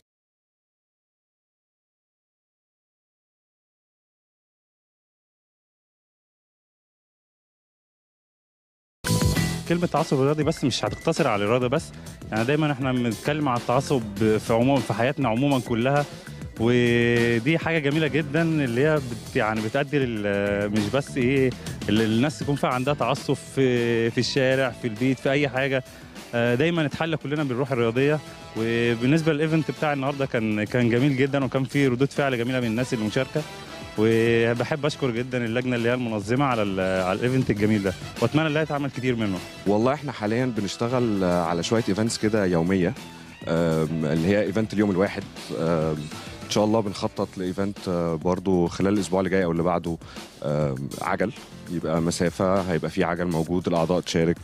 كلمة تعصب رياضي بس مش هتقتصر على الرياضة بس، يعني دايما احنا بنتكلم على التعصب في عموما في حياتنا عموما كلها، ودي حاجة جميلة جدا اللي هي يعني بتأدي مش بس ايه اللي الناس يكون فيها عندها تعصب في الشارع في البيت في أي حاجة، دايما نتحلى كلنا بالروح الرياضية. وبالنسبة للإيفنت بتاع النهاردة كان جميل جدا، وكان فيه ردود فعل جميلة من الناس اللي مشاركة، وبحب اشكر جدا اللجنه اللي هي المنظمه على الايفنت الجميل ده، واتمنى ان يتعمل كتير منه. والله احنا حاليا بنشتغل على شويه ايفنتس كده يوميه، اللي هي ايفنت اليوم الواحد. ان شاء الله بنخطط لايفنت برضو خلال الاسبوع اللي جاي او اللي بعده، عجل، يبقى مسافه هيبقى فيه عجل موجود، الاعضاء تشارك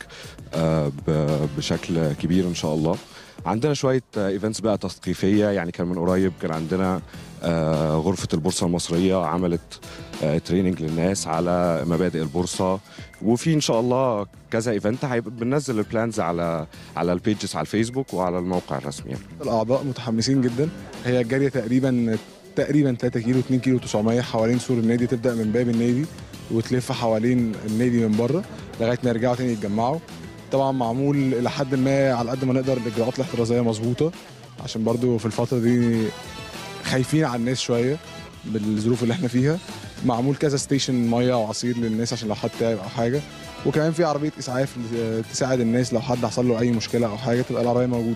بشكل كبير ان شاء الله. عندنا شويه ايفنتس بقى تثقيفيه، يعني كان من قريب كان عندنا غرفة البورصة المصرية عملت تريننج للناس على مبادئ البورصة، وفي إن شاء الله كذا إيفنت بننزل البلانز على البيجز على الفيسبوك وعلى الموقع الرسمي. الأعضاء متحمسين جدا. هي الجارية تقريبا 3 كيلو 2 كيلو 900 حوالين سور النادي، تبدأ من باب النادي وتلف حوالين النادي من بره لغاية ما يرجعوا تاني يتجمعوا. طبعا معمول إلى حد ما على قد ما نقدر الإجراءات الاحترازية مظبوطة، عشان برضو في الفترة دي خايفين على الناس شوية بالظروف اللي احنا فيها. معمول كذا ستيشن مية وعصير للناس عشان لو حد تعب أو حاجة، وكمان في عربية إسعاف تساعد الناس لو حد حصل له أي مشكلة أو حاجة تبقى العربية موجودة.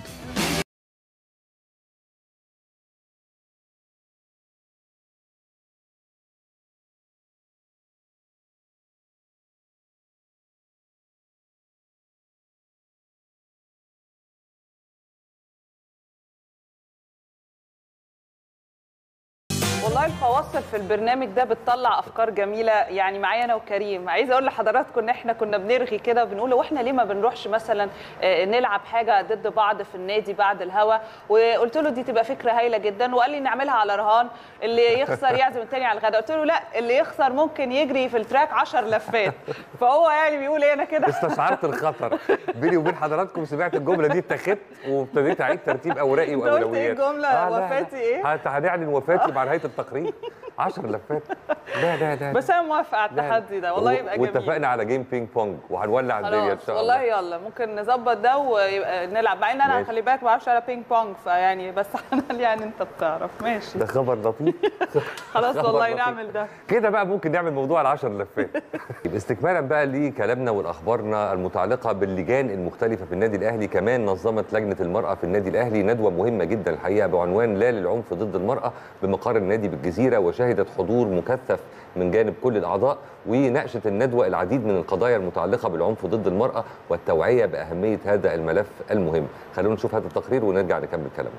والله الفواصل في البرنامج ده بتطلع افكار جميله، يعني معايا انا وكريم. عايزه اقول لحضراتكم ان احنا كنا بنرغي كده وبنقول هو احنا ليه ما بنروحش مثلا نلعب حاجه ضد بعض في النادي بعد الهوا، وقلت له دي تبقى فكره هايله جدا، وقال لي نعملها على رهان، اللي يخسر يعزم الثاني على الغداء. قلت له لا، اللي يخسر ممكن يجري في التراك 10 لفات. فهو يعني بيقول ايه، انا كده استشعرت الخطر بيني وبين حضراتكم. سمعت الجمله دي اتخذت وابتديت اعيد ترتيب اوراقي واولوياتي. قلت ايه الجمله؟ وفاتي ايه؟ هنعلن وفاتي مع نهايه التقرير 10 لفات. لا بس انا موافقه على التحدي ده، والله يبقى جميل. واتفقنا على جيم بينج بونج وهنولع الدنيا ان شاء الله. والله يلا ممكن نظبط ده ونلعب، مع ان انا خلي بالك ما بعرفش على بينج بونج، فيعني بس يعني انت بتعرف. ماشي، ده خبر لطيف. خلاص والله نعمل ده كده بقى. ممكن نعمل موضوع ال10 لفات. استكمالا بقى لكلامنا والاخبارنا المتعلقه باللجان المختلفه في النادي الاهلي، كمان نظمت لجنه المراه في النادي الاهلي ندوه مهمه جدا الحقيقه بعنوان لا للعنف ضد المراه بمقر النادي بالجزيره، وشهدت حضور مكثف من جانب كل الاعضاء، وناقشت الندوه العديد من القضايا المتعلقه بالعنف ضد المراه والتوعيه باهميه هذا الملف المهم. خلونا نشوف هذا التقرير ونرجع نكمل كلامنا.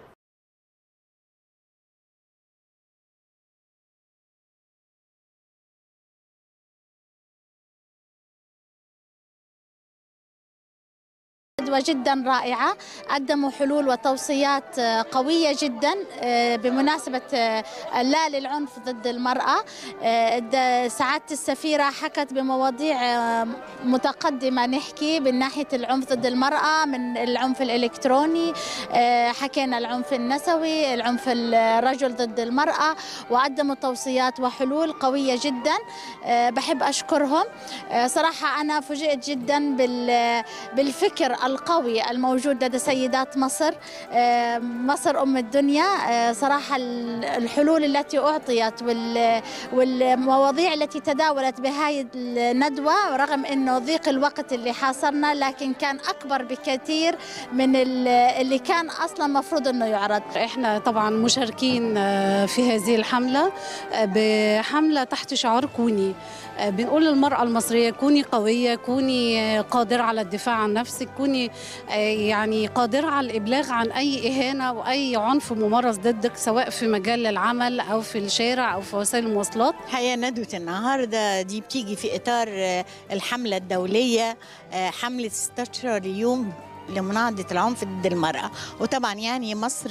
ندوة جدا رائعة، قدموا حلول وتوصيات قوية جدا بمناسبة لا للعنف ضد المرأة. سعادة السفيرة حكت بمواضيع متقدمة، نحكي من ناحية العنف ضد المرأة، من العنف الإلكتروني، حكينا العنف النسوي، العنف الرجل ضد المرأة، وقدموا توصيات وحلول قوية جدا. بحب أشكرهم صراحة. أنا فوجئت جدا بالفكر القوي الموجود لدى سيدات مصر. مصر أم الدنيا صراحة. الحلول التي أعطيت والمواضيع التي تداولت بهاي الندوة، رغم أنه ضيق الوقت اللي حاصرنا، لكن كان أكبر بكثير من اللي كان أصلا مفروض أنه يعرض. إحنا طبعا مشاركين في هذه الحملة، بحملة تحت شعار كوني. بنقول للمرأة المصرية كوني قوية، كوني قادرة على الدفاع عن نفسك، كوني يعني قادرة على الإبلاغ عن أي إهانة وأي عنف ممارس ضدك، سواء في مجال العمل أو في الشارع أو في وسائل المواصلات. الحقيقة ندوة النهاردة دي بتيجي في إطار الحملة الدولية، حملة 16 يوم لمناهضة العنف ضد المرأة. وطبعا يعني مصر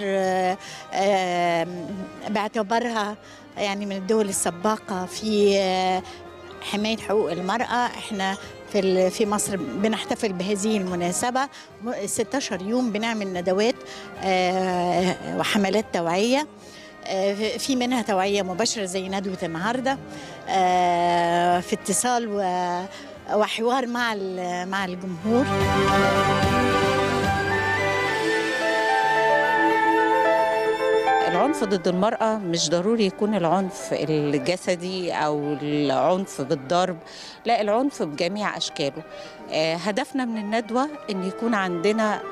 باعتبارها يعني من الدول السباقة في حماية حقوق المرأة. احنا في مصر بنحتفل بهذه المناسبة 16 يوم بنعمل ندوات وحملات توعية، في منها توعية مباشرة زي ندوة النهاردة، في اتصال وحوار مع الجمهور. العنف ضد المرأة مش ضروري يكون العنف الجسدي أو العنف بالضرب، لا، العنف بجميع أشكاله. هدفنا من الندوة أن يكون عندنا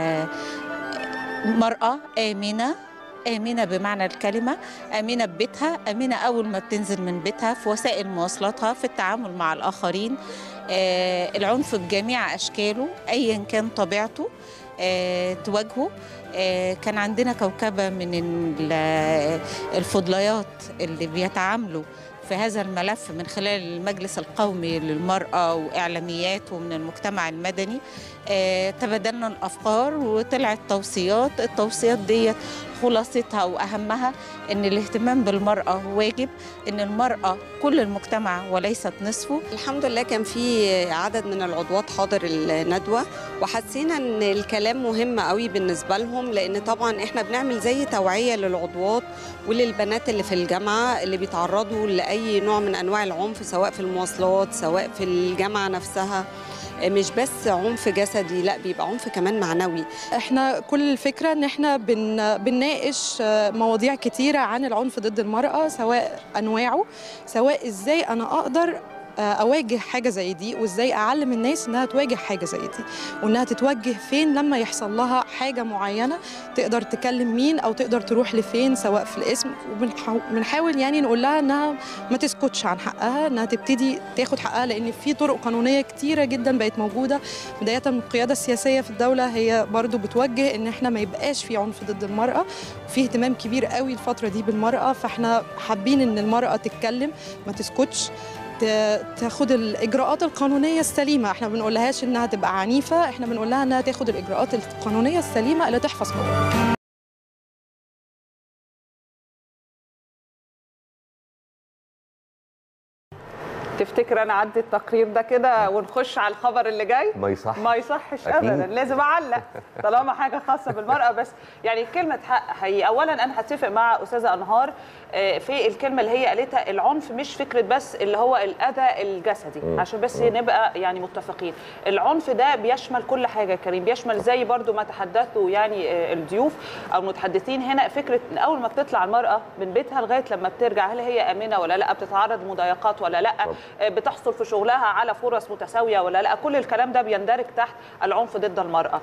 مرأة آمنة بمعنى الكلمة، آمنة ببيتها، آمنة أول ما بتنزل من بيتها، في وسائل مواصلاتها، في التعامل مع الآخرين. العنف بجميع أشكاله أيا كان طبيعته تواجهه. كان عندنا كوكبة من الفضليات اللي بيتعاملوا في هذا الملف من خلال المجلس القومي للمرأة وإعلاميات ومن المجتمع المدني. تبادلنا الأفكار وطلعت توصيات. التوصيات دي خلاصتها وأهمها إن الاهتمام بالمرأة واجب، إن المرأة كل المجتمع وليست نصفه. الحمد لله كان في عدد من العضوات حاضر الندوة، وحسينا إن الكلام مهم قوي بالنسبة لهم، لأن طبعا إحنا بنعمل زي توعية للعضوات وللبنات اللي في الجامعة اللي بيتعرضوا لأي نوع من أنواع العنف، سواء في المواصلات سواء في الجامعة نفسها. مش بس عنف جسدي، لا بيبقى عنف كمان معنوي. احنا كل الفكرة ان احنا بنناقش مواضيع كتيرة عن العنف ضد المرأة، سواء انواعه، سواء ازاي انا اقدر اواجه حاجه زي دي، وازاي اعلم الناس انها تواجه حاجه زي دي، وانها تتوجه فين لما يحصل لها حاجه معينه، تقدر تكلم مين او تقدر تروح لفين سواء في الاسم. وبنحاول يعني نقول لها انها ما تسكتش عن حقها، انها تبتدي تاخد حقها، لان في طرق قانونيه كتيره جدا بقت موجوده، بدايه من القياده السياسيه في الدوله هي برضو بتوجه ان احنا ما يبقاش في عنف ضد المراه، وفي اهتمام كبير قوي الفتره دي بالمراه. فاحنا حابين ان المراه تتكلم ما تسكتش، تاخد الاجراءات القانونيه السليمه. احنا ما بنقولهاش انها تبقى عنيفه، احنا بنقول لها انها تاخد الاجراءات القانونيه السليمه اللي تحفظ حقوقها. تفتكر انا اعدي التقرير ده كده ونخش على الخبر اللي جاي؟ ما يصحش ابدا، لازم اعلق طالما حاجه خاصه بالمراه. بس يعني كلمه حق حقيقي. اولا انا هتفق مع استاذه انهار في الكلمه اللي هي قالتها، العنف مش فكره بس اللي هو الاذى الجسدي، عشان بس نبقى يعني متفقين. العنف ده بيشمل كل حاجه يا كريم، بيشمل زي برضو ما تحدثوا يعني الضيوف او المتحدثين هنا، فكره ان اول ما بتطلع المراه من بيتها لغايه لما بترجع، هل هي امنه ولا لا، بتتعرض لمضايقات ولا لا، بتحصل في شغلها على فرص متساويه ولا لا، كل الكلام ده بيندرج تحت العنف ضد المراه.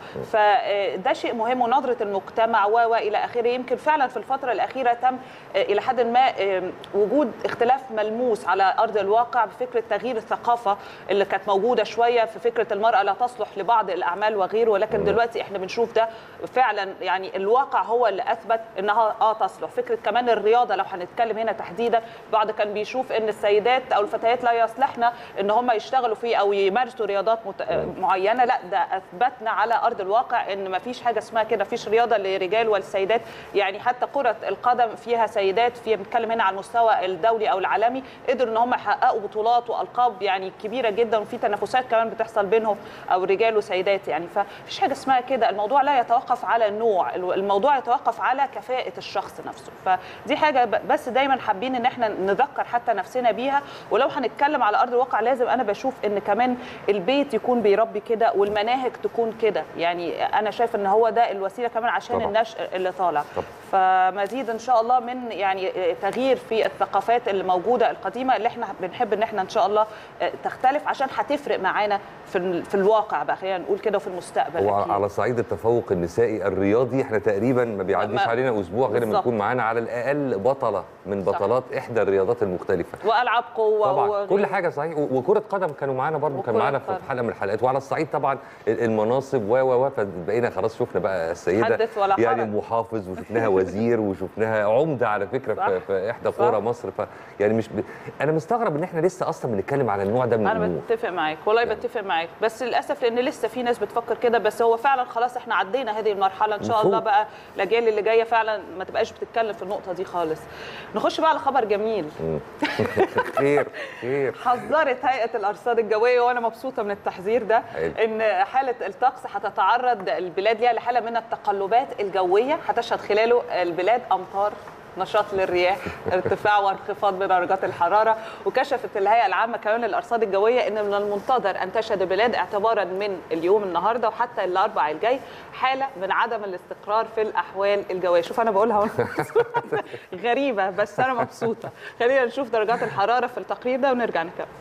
فده شيء مهم، ونظره المجتمع والى اخره. يمكن فعلا في الفتره الاخيره تم الى حد ما وجود اختلاف ملموس على ارض الواقع بفكره تغيير الثقافه اللي كانت موجوده شويه في فكره المراه لا تصلح لبعض الاعمال وغيره، ولكن دلوقتي احنا بنشوف ده فعلا، يعني الواقع هو اللي اثبت انها تصلح. فكره كمان الرياضه لو هنتكلم هنا تحديدا، بعض كان بيشوف ان السيدات او الفتيات لا يصلحنا ان هم يشتغلوا فيه او يمارسوا رياضات معينه، لا ده اثبتنا على ارض الواقع ان ما فيش حاجه اسمها كده، فيش رياضه للرجال والسيدات. يعني حتى كره القدم فيها سيدات، في بنتكلم هنا على المستوى الدولي او العالمي، قدروا ان هم يحققوا بطولات والقاب يعني كبيره جدا، وفي تنافسات كمان بتحصل بينهم او رجال وسيدات. يعني فمفيش حاجه اسمها كده، الموضوع لا يتوقف على النوع، الموضوع يتوقف على كفاءه الشخص نفسه. فدي حاجه بس دايما حابين ان احنا نذكر حتى نفسنا بيها. ولو هنتكلم على ارض الواقع، لازم انا بشوف ان كمان البيت يكون بيربي كده، والمناهج تكون كده. يعني انا شايف ان هو ده الوسيله كمان عشان النشء اللي طالع. فمزيد ان شاء الله من يعني تغيير في الثقافات اللي موجوده القديمه، اللي احنا بنحب ان احنا ان شاء الله تختلف عشان هتفرق معانا في الواقع بقى، خلينا نقول كده، وفي المستقبل. وعلى صعيد التفوق النسائي الرياضي، احنا تقريبا ما بيعديش علينا اسبوع غير ما يكون معانا على الاقل بطله من بطلات احدى الرياضات المختلفه، والعاب قوه طبعا كل حاجه صحيح. وكره قدم كانوا معانا برضو، كان معانا في حلقه من الحلقات. وعلى الصعيد طبعا المناصب فبقينا خلاص شفنا بقى السيده يعني محافظ، وشفناها وزير، وشفناها عمده على فكره في احدى قرى مصر. يعني مش انا مستغرب ان احنا لسه اصلا بنتكلم على النوع ده من الامور. انا بتفق معاك والله يعني. بتفق معاك، بس للاسف لان لسه في ناس بتفكر كده، بس هو فعلا خلاص احنا عدينا هذه المرحله ان شاء الله. بقى الاجيال اللي جايه فعلا ما تبقاش بتتكلم في النقطه دي خالص. نخش بقى على خبر جميل. خير. حذرت هيئه الارصاد الجويه، وانا مبسوطه من التحذير ده، ان حاله الطقس هتتعرض البلاد ليها لحاله من التقلبات الجويه، هتشهد خلاله البلاد امطار، نشاط للرياح، ارتفاع وانخفاض بدرجات الحراره. وكشفت الهيئه العامه كمان للارصاد الجويه ان من المنتظر ان تشهد البلاد اعتبارا من اليوم النهارده وحتى الاربعاء الجاي حاله من عدم الاستقرار في الاحوال الجويه. شوف انا بقولها غريبه بس انا مبسوطه. خلينا نشوف درجات الحراره في التقرير ده ونرجع نكمل.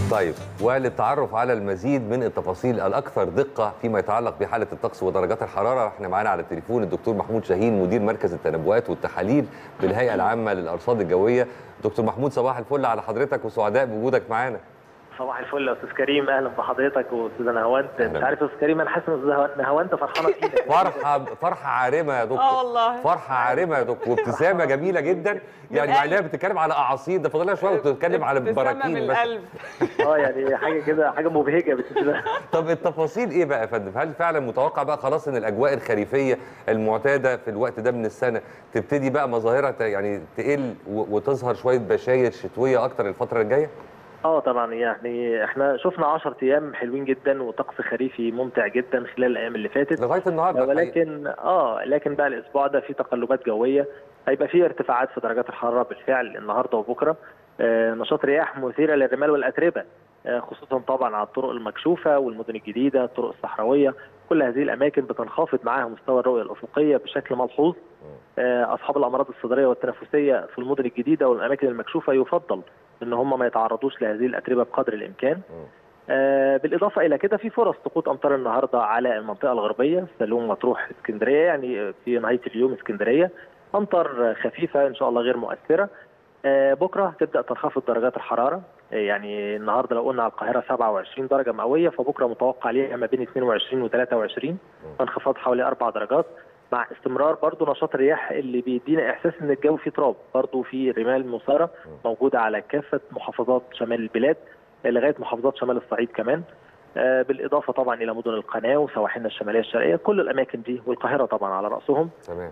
طيب، وللتعرف على المزيد من التفاصيل الاكثر دقه فيما يتعلق بحاله الطقس ودرجات الحراره، احنا معانا على التليفون الدكتور محمود شاهين مدير مركز التنبؤات والتحاليل بالهيئه العامه للارصاد الجويه. دكتور محمود، صباح الفل على حضرتك وسعداء بوجودك معانا. صباح الفل يا استاذ كريم، اهلا بحضرتك واستاذ نهاوند. انت عارف يا استاذ كريم، انا حاسس ان نهاوند فرحانه فينا. فرحه عارمه يا دكتور. والله فرحه عارمه يا دكتور، وابتسامه جميله جدا، يعني مع انها بتتكلم على اعاصير، ده فاضل لها شويه وتتكلم على براكين بس. يعني حاجه كده، حاجه مبهجه بالنسبه لنا. طب التفاصيل ايه بقى يا فندم؟ هل فعلا متوقع بقى خلاص ان الاجواء الخريفيه المعتاده في الوقت ده من السنه تبتدي بقى مظاهرها يعني تقل وتظهر شويه بشاير شتويه اكتر الفتره الجايه؟ طبعا، يعني احنا شفنا 10 ايام حلوين جدا وطقس خريفي ممتع جدا خلال الايام اللي فاتت لغايه النهارده، لكن بقى الاسبوع ده في تقلبات جويه، هيبقى في ارتفاعات في درجات الحراره بالفعل النهارده وبكره. نشاط رياح مثيره للرمال والاتربه، خصوصا طبعا على الطرق المكشوفه والمدن الجديده، الطرق الصحراويه، كل هذه الاماكن بتنخفض معاها مستوى الرؤيه الافقيه بشكل ملحوظ. اصحاب الامراض الصدريه والتنفسيه في المدن الجديده والاماكن المكشوفه يفضل ان هم ما يتعرضوش لهذه الاتربه بقدر الامكان. بالاضافه الى كده في فرص سقوط امطار النهارده على المنطقه الغربيه، سلوم، مطروح، اسكندريه، يعني في نهايه اليوم اسكندريه امطار خفيفه ان شاء الله غير مؤثره. بكره هتبدا تنخفض درجات الحراره، يعني النهارده لو قلنا على القاهره 27 درجه مئويه، فبكره متوقع عليها ما بين 22 و 23، انخفاض حوالي 4 درجات، مع استمرار برضو نشاط الرياح اللي بيدينا احساس ان الجو فيه تراب، برضو في رمال مثاره موجوده على كافه محافظات شمال البلاد لغايه محافظات شمال الصعيد كمان، بالاضافه طبعا الى مدن القناه وسواحلنا الشماليه الشرقيه، كل الاماكن دي والقاهره طبعا على راسهم. تمام.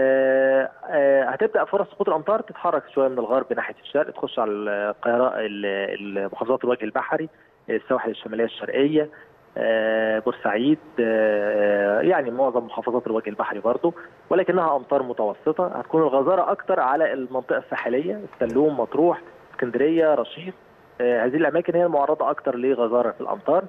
هتبدا فرص سقوط الامطار تتحرك شويه من الغرب ناحيه الشرق، تخش على القاهره، محافظات الوجه البحري، السواحل الشماليه الشرقيه، بورسعيد، يعني معظم محافظات الوجه البحري برضو، ولكنها امطار متوسطه. هتكون الغزاره اكتر على المنطقه الساحليه، السلوم، مطروح، اسكندريه، رشيد، هذه الاماكن هي المعرضه اكتر لغزاره في الامطار.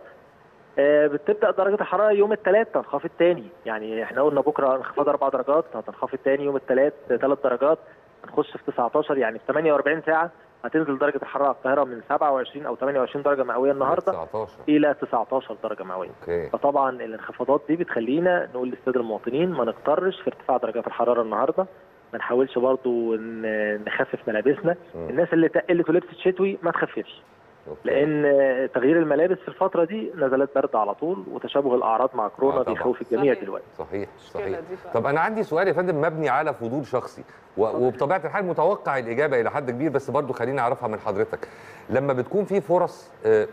بتبدا درجه الحراره يوم الثلاث تنخفض تاني، يعني احنا قلنا بكره انخفاض 4 درجات، هتنخفض تاني يوم الثلاث 3 درجات، هنخش في 19، يعني في 48 ساعه هتنزل درجه الحراره على القاهره من 27 او 28 درجه مئويه النهارده الى 19 درجه مئويه. فطبعا الانخفاضات دي بتخلينا نقول للساده المواطنين ما نقترش في ارتفاع درجات الحراره النهارده، ما نحاولش برضو نخفف ملابسنا. الناس اللي تقلت ولبست شتوي ما تخففش، لان تغيير الملابس في الفتره دي نزلات برد على طول، وتشابه الاعراض مع كورونا بيخوف الجميع دلوقتي. صحيح. طب انا عندي سؤال يا فندم مبني على فضول شخصي، وبطبيعه الحال متوقع الاجابه الى حد كبير، بس برضو خليني اعرفها من حضرتك. لما بتكون في فرص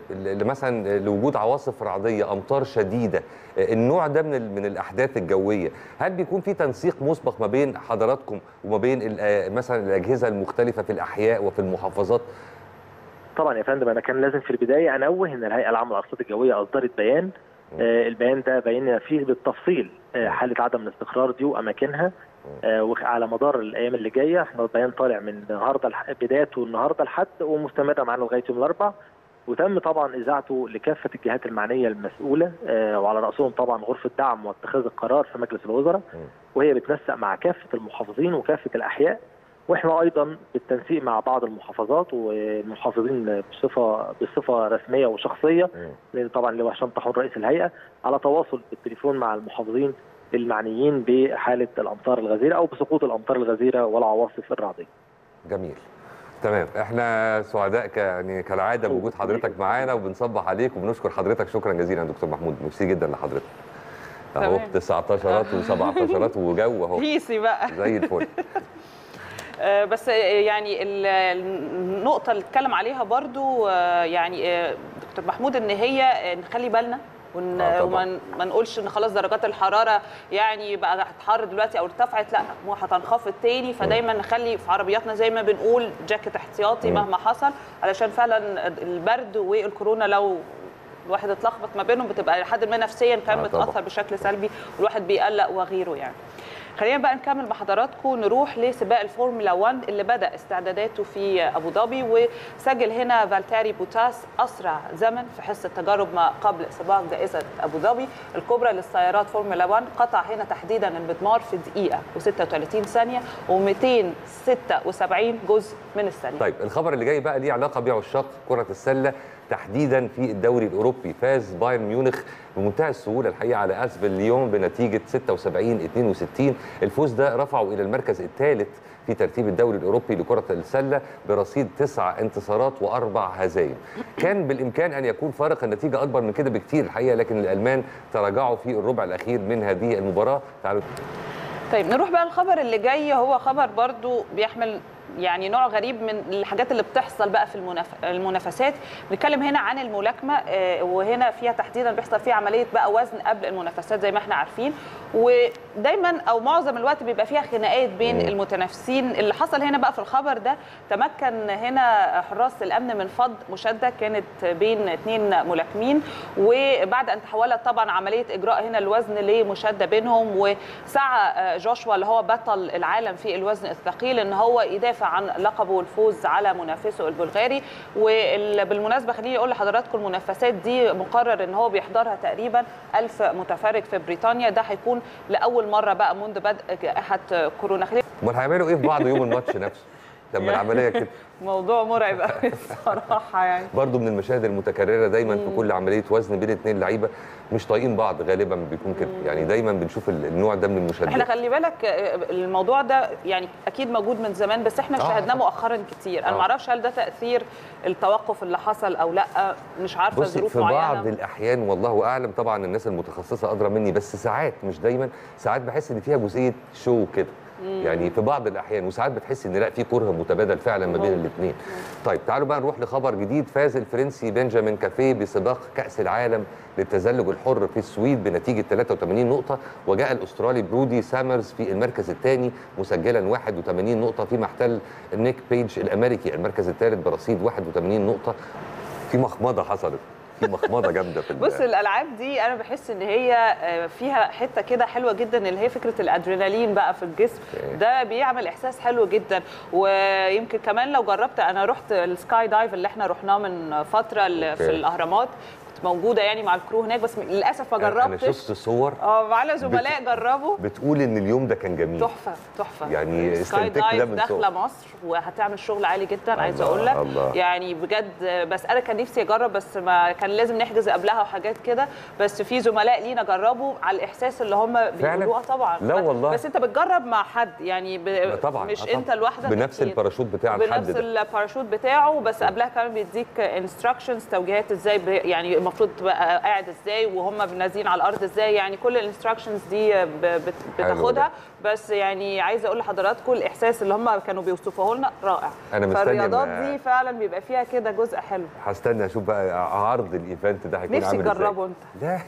مثلا لوجود عواصف رعديه، امطار شديده، النوع ده من الاحداث الجويه، هل بيكون في تنسيق مسبق ما بين حضراتكم وما بين مثلا الاجهزه المختلفه في الاحياء وفي المحافظات؟ طبعا يا فندم، انا كان لازم في البدايه انوه ان الهيئه العامه للارصاد الجويه اصدرت بيان، البيان ده بينا فيه بالتفصيل حاله عدم الاستقرار دي واماكنها، وعلى مدار الايام اللي جايه. احنا البيان طالع من النهارده، بدايته النهارده لحد ومستمره معانا لغايه يوم الاربعاء، وتم طبعا اذاعته لكافه الجهات المعنيه المسؤوله، وعلى راسهم طبعا غرفه دعم واتخاذ القرار في مجلس الوزراء، وهي بتنسق مع كافه المحافظين وكافه الاحياء، واحنا ايضا بالتنسيق مع بعض المحافظات والمحافظين بصفه رسميه وشخصيه، لان طبعا اللي هو هشام طاحون رئيس الهيئه على تواصل بالتليفون مع المحافظين المعنيين بحاله الامطار الغزيره او بسقوط الامطار الغزيره والعواصف الرعديه. جميل. تمام، احنا سعداء يعني كالعاده بوجود حضرتك معانا، وبنصبح عليك وبنشكر حضرتك شكرا جزيلا يا دكتور محمود، ميرسي جدا لحضرتك. اهو 19 و17 وجو اهو هيسي بقى زي الفل. بس يعني النقطة اللي اتكلم عليها برضو يعني دكتور محمود، ان هي نخلي بالنا وما نقولش ان خلاص درجات الحرارة يعني بقى هتحر دلوقتي او ارتفعت، لا هتنخفض تاني، فدايما نخلي في عربياتنا زي ما بنقول جاكيت احتياطي مهما حصل، علشان فعلا البرد والكورونا لو الواحد اتلخبط ما بينهم بتبقى لحد ما نفسيا كان متاثر بشكل سلبي، والواحد بيقلق وغيره يعني. خلينا بقى نكمل مع حضراتكم، نروح لسباق الفورمولا 1 اللي بدأ استعداداته في أبو ظبي، وسجل هنا فالتيري بوتاس أسرع زمن في حصة تجارب ما قبل سباق جائزة أبو ظبي الكبرى للسيارات فورمولا 1. قطع هنا تحديدا المضمار في دقيقة و36 ثانية و276 جزء من الثانية. طيب الخبر اللي جاي بقى ليه علاقة بعشاق كرة السلة تحديدا في الدوري الاوروبي. فاز بايرن ميونخ بمنتهى السهوله الحقيقه على اسبل ليون بنتيجه 76-62. الفوز ده رفعه الى المركز الثالث في ترتيب الدوري الاوروبي لكره السله برصيد 9 انتصارات و4 هزايم. كان بالامكان ان يكون فارق النتيجه اكبر من كده بكتير الحقيقه، لكن الالمان تراجعوا في الربع الاخير من هذه المباراه. تعالوا طيب نروح بقى الخبر اللي جاي، هو خبر برضو بيحمل يعني نوع غريب من الحاجات اللي بتحصل بقى في المنافسات. بنتكلم هنا عن الملاكمه، وهنا فيها تحديدا بيحصل فيها عمليه بقى وزن قبل المنافسات زي ما احنا عارفين، ودايما او معظم الوقت بيبقى فيها خناقات بين المتنافسين. اللي حصل هنا بقى في الخبر ده، تمكن هنا حراس الامن من فض مشاده كانت بين 2 ملاكمين، وبعد ان تحولت طبعا عمليه اجراء هنا الوزن لمشاده بينهم، وسعى جوشوا اللي هو بطل العالم في الوزن الثقيل ان هو يدافع عن لقبه والفوز على منافسه البلغاري. وبالمناسبه خليني اقول لحضراتكم المنافسات دي مقرر ان هو بيحضرها تقريبا 1000 متفرج في بريطانيا. ده هيكون لاول مره بقى منذ بدء جائحه كورونا. امال هيعملوا ايه في بعض يوم الماتش نفسه لما العمليه كده؟ موضوع مرعب قوي الصراحه يعني. برضو من المشاهد المتكرره دايما في كل عمليه وزن بين 2 لعيبه مش طايقين بعض، غالبا بيكون كده يعني. دايما بنشوف النوع ده من المشاهدات. احنا خلي بالك الموضوع ده يعني اكيد موجود من زمان، بس احنا شاهدناه مؤخرا كتير. انا ما اعرفش هل ده تاثير التوقف اللي حصل او لا، مش عارفه ظروف معينه. في بعض الاحيان والله اعلم، طبعا الناس المتخصصه ادرى مني، بس ساعات مش دايما، ساعات بحس ان فيها جزئيه شو كده يعني في بعض الاحيان، وساعات بتحس ان لا في كره متبادل فعلا ما بين الاثنين. طيب تعالوا بقى نروح لخبر جديد. فاز الفرنسي بنجامين كافيه بسباق كاس العالم للتزلج الحر في السويد بنتيجه 83 نقطه، وجاء الاسترالي برودي سامرز في المركز الثاني مسجلا 81 نقطه، فيما احتل نيك بيج الامريكي المركز الثالث برصيد 81 نقطه. في مخمضه حصلت، في مخمضه جامده في بص الالعاب دي انا بحس ان هي فيها حته كده حلوه جدا، اللي هي فكره الادرينالين بقى في الجسم. ده بيعمل احساس حلو جدا. ويمكن كمان لو جربت، انا رحت السكاي دايف اللي احنا رحناه من فتره في الاهرامات، موجوده يعني مع الكرو هناك، بس للاسف ما جربتش. انا شفت صور معانا زملاء جربوا، بتقول ان اليوم ده كان جميل، تحفه تحفه يعني. استنتجت ده من داخله مصر وهتعمل شغل عالي جدا. عايزه اقول لك يعني بجد، بس انا كان نفسي اجرب، بس ما كان لازم نحجز قبلها وحاجات كده. بس في زملاء لينا جربوا على الاحساس اللي هم بيقولوه طبعا. لا والله، بس انت بتجرب مع حد يعني طبعا مش انت لوحدك، بنفس الباراشوت بتاع الحد بنفس الباراشوت بتاعه، بس قبلها كمان بيديك انستراكشنز، توجيهات ازاي يعني المفروض تبقى قاعد ازاي وهم نازلين على الارض ازاي، يعني كل الانستراكشنز دي بتاخدها. بس يعني عايزه اقول لحضراتكم الاحساس اللي هم كانوا بيوصفوه لنا رائع. فالرياضات دي فعلا بيبقى فيها كده جزء حلو. هستنى اشوف بقى عرض الايفنت ده هيكون عامل ازاي. نفسي تجربه انت.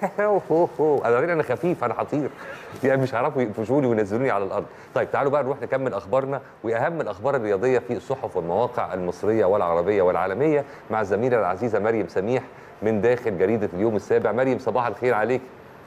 لا انا خفيف، انا حطير يعني، مش هيعرفوا يقفشوني وينزلوني على الارض. طيب تعالوا بقى نروح نكمل اخبارنا واهم الاخبار الرياضيه في الصحف والمواقع المصريه والعربيه والعالميه مع الزميله العزيزه مريم سميح من داخل جريدة اليوم السابع. مريم صباح الخير عليك.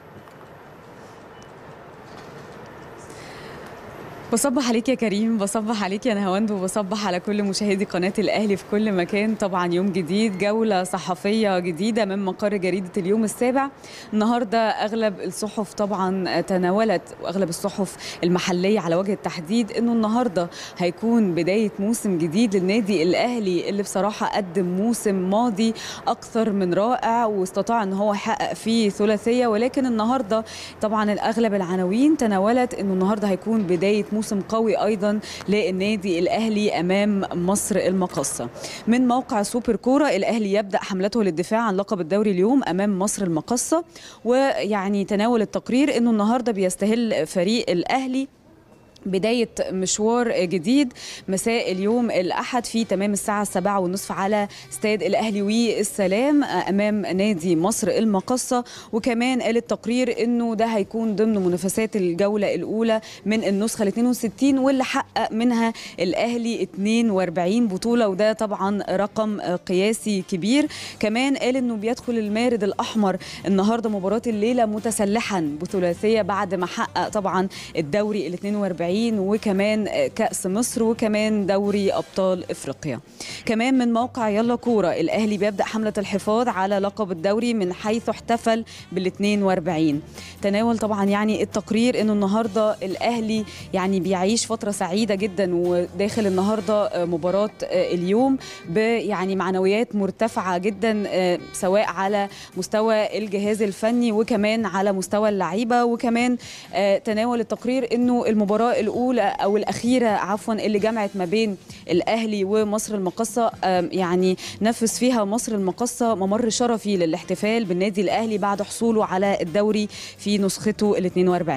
بصبح عليك يا كريم، بصبح عليك يا نهاوند، وبصبح على كل مشاهدي قناة الأهلي في كل مكان. طبعا يوم جديد، جولة صحفية جديدة من مقر جريدة اليوم السابع. النهاردة أغلب الصحف طبعا تناولت، وأغلب الصحف المحلية على وجه التحديد، أنه النهاردة هيكون بداية موسم جديد للنادي الأهلي، اللي بصراحة قدم موسم ماضي أكثر من رائع واستطاع أنه هو يحقق فيه ثلاثية. ولكن النهاردة طبعا الأغلب العناوين تناولت أنه النهاردة هيكون بداية موسم قوي أيضا للنادي الأهلي أمام مصر المقاصة. من موقع سوبر كورة، الأهلي يبدأ حملته للدفاع عن لقب الدوري اليوم أمام مصر المقاصة. ويعني تناول التقرير أنه النهاردة بيستهل فريق الأهلي بداية مشوار جديد مساء اليوم الأحد في تمام الساعة 7:30 على استاد الأهلي والسلام أمام نادي مصر المقاصة. وكمان قال التقرير أنه ده هيكون ضمن منافسات الجولة الأولى من النسخة 62، واللي حقق منها الأهلي 42 بطولة، وده طبعا رقم قياسي كبير. كمان قال أنه بيدخل المارد الأحمر النهاردة مباراة الليلة متسلحا بثلاثية بعد ما حقق طبعا الدوري 42 42 وكمان كأس مصر وكمان دوري أبطال إفريقيا. كمان من موقع يلا كورة، الأهلي بيبدأ حملة الحفاظ على لقب الدوري من حيث احتفل بال42. تناول طبعا يعني التقرير انه النهارده الاهلي يعني بيعيش فتره سعيده جدا، وداخل النهارده مباراه اليوم يعني معنويات مرتفعه جدا، سواء على مستوى الجهاز الفني وكمان على مستوى اللعيبه. وكمان تناول التقرير انه المباراه الاولى او الاخيره عفوا اللي جمعت ما بين الاهلي ومصر المقاصه يعني نفذ فيها مصر المقاصه ممر شرفي للاحتفال بالنادي الاهلي بعد حصوله على الدوري في نسخته ال42.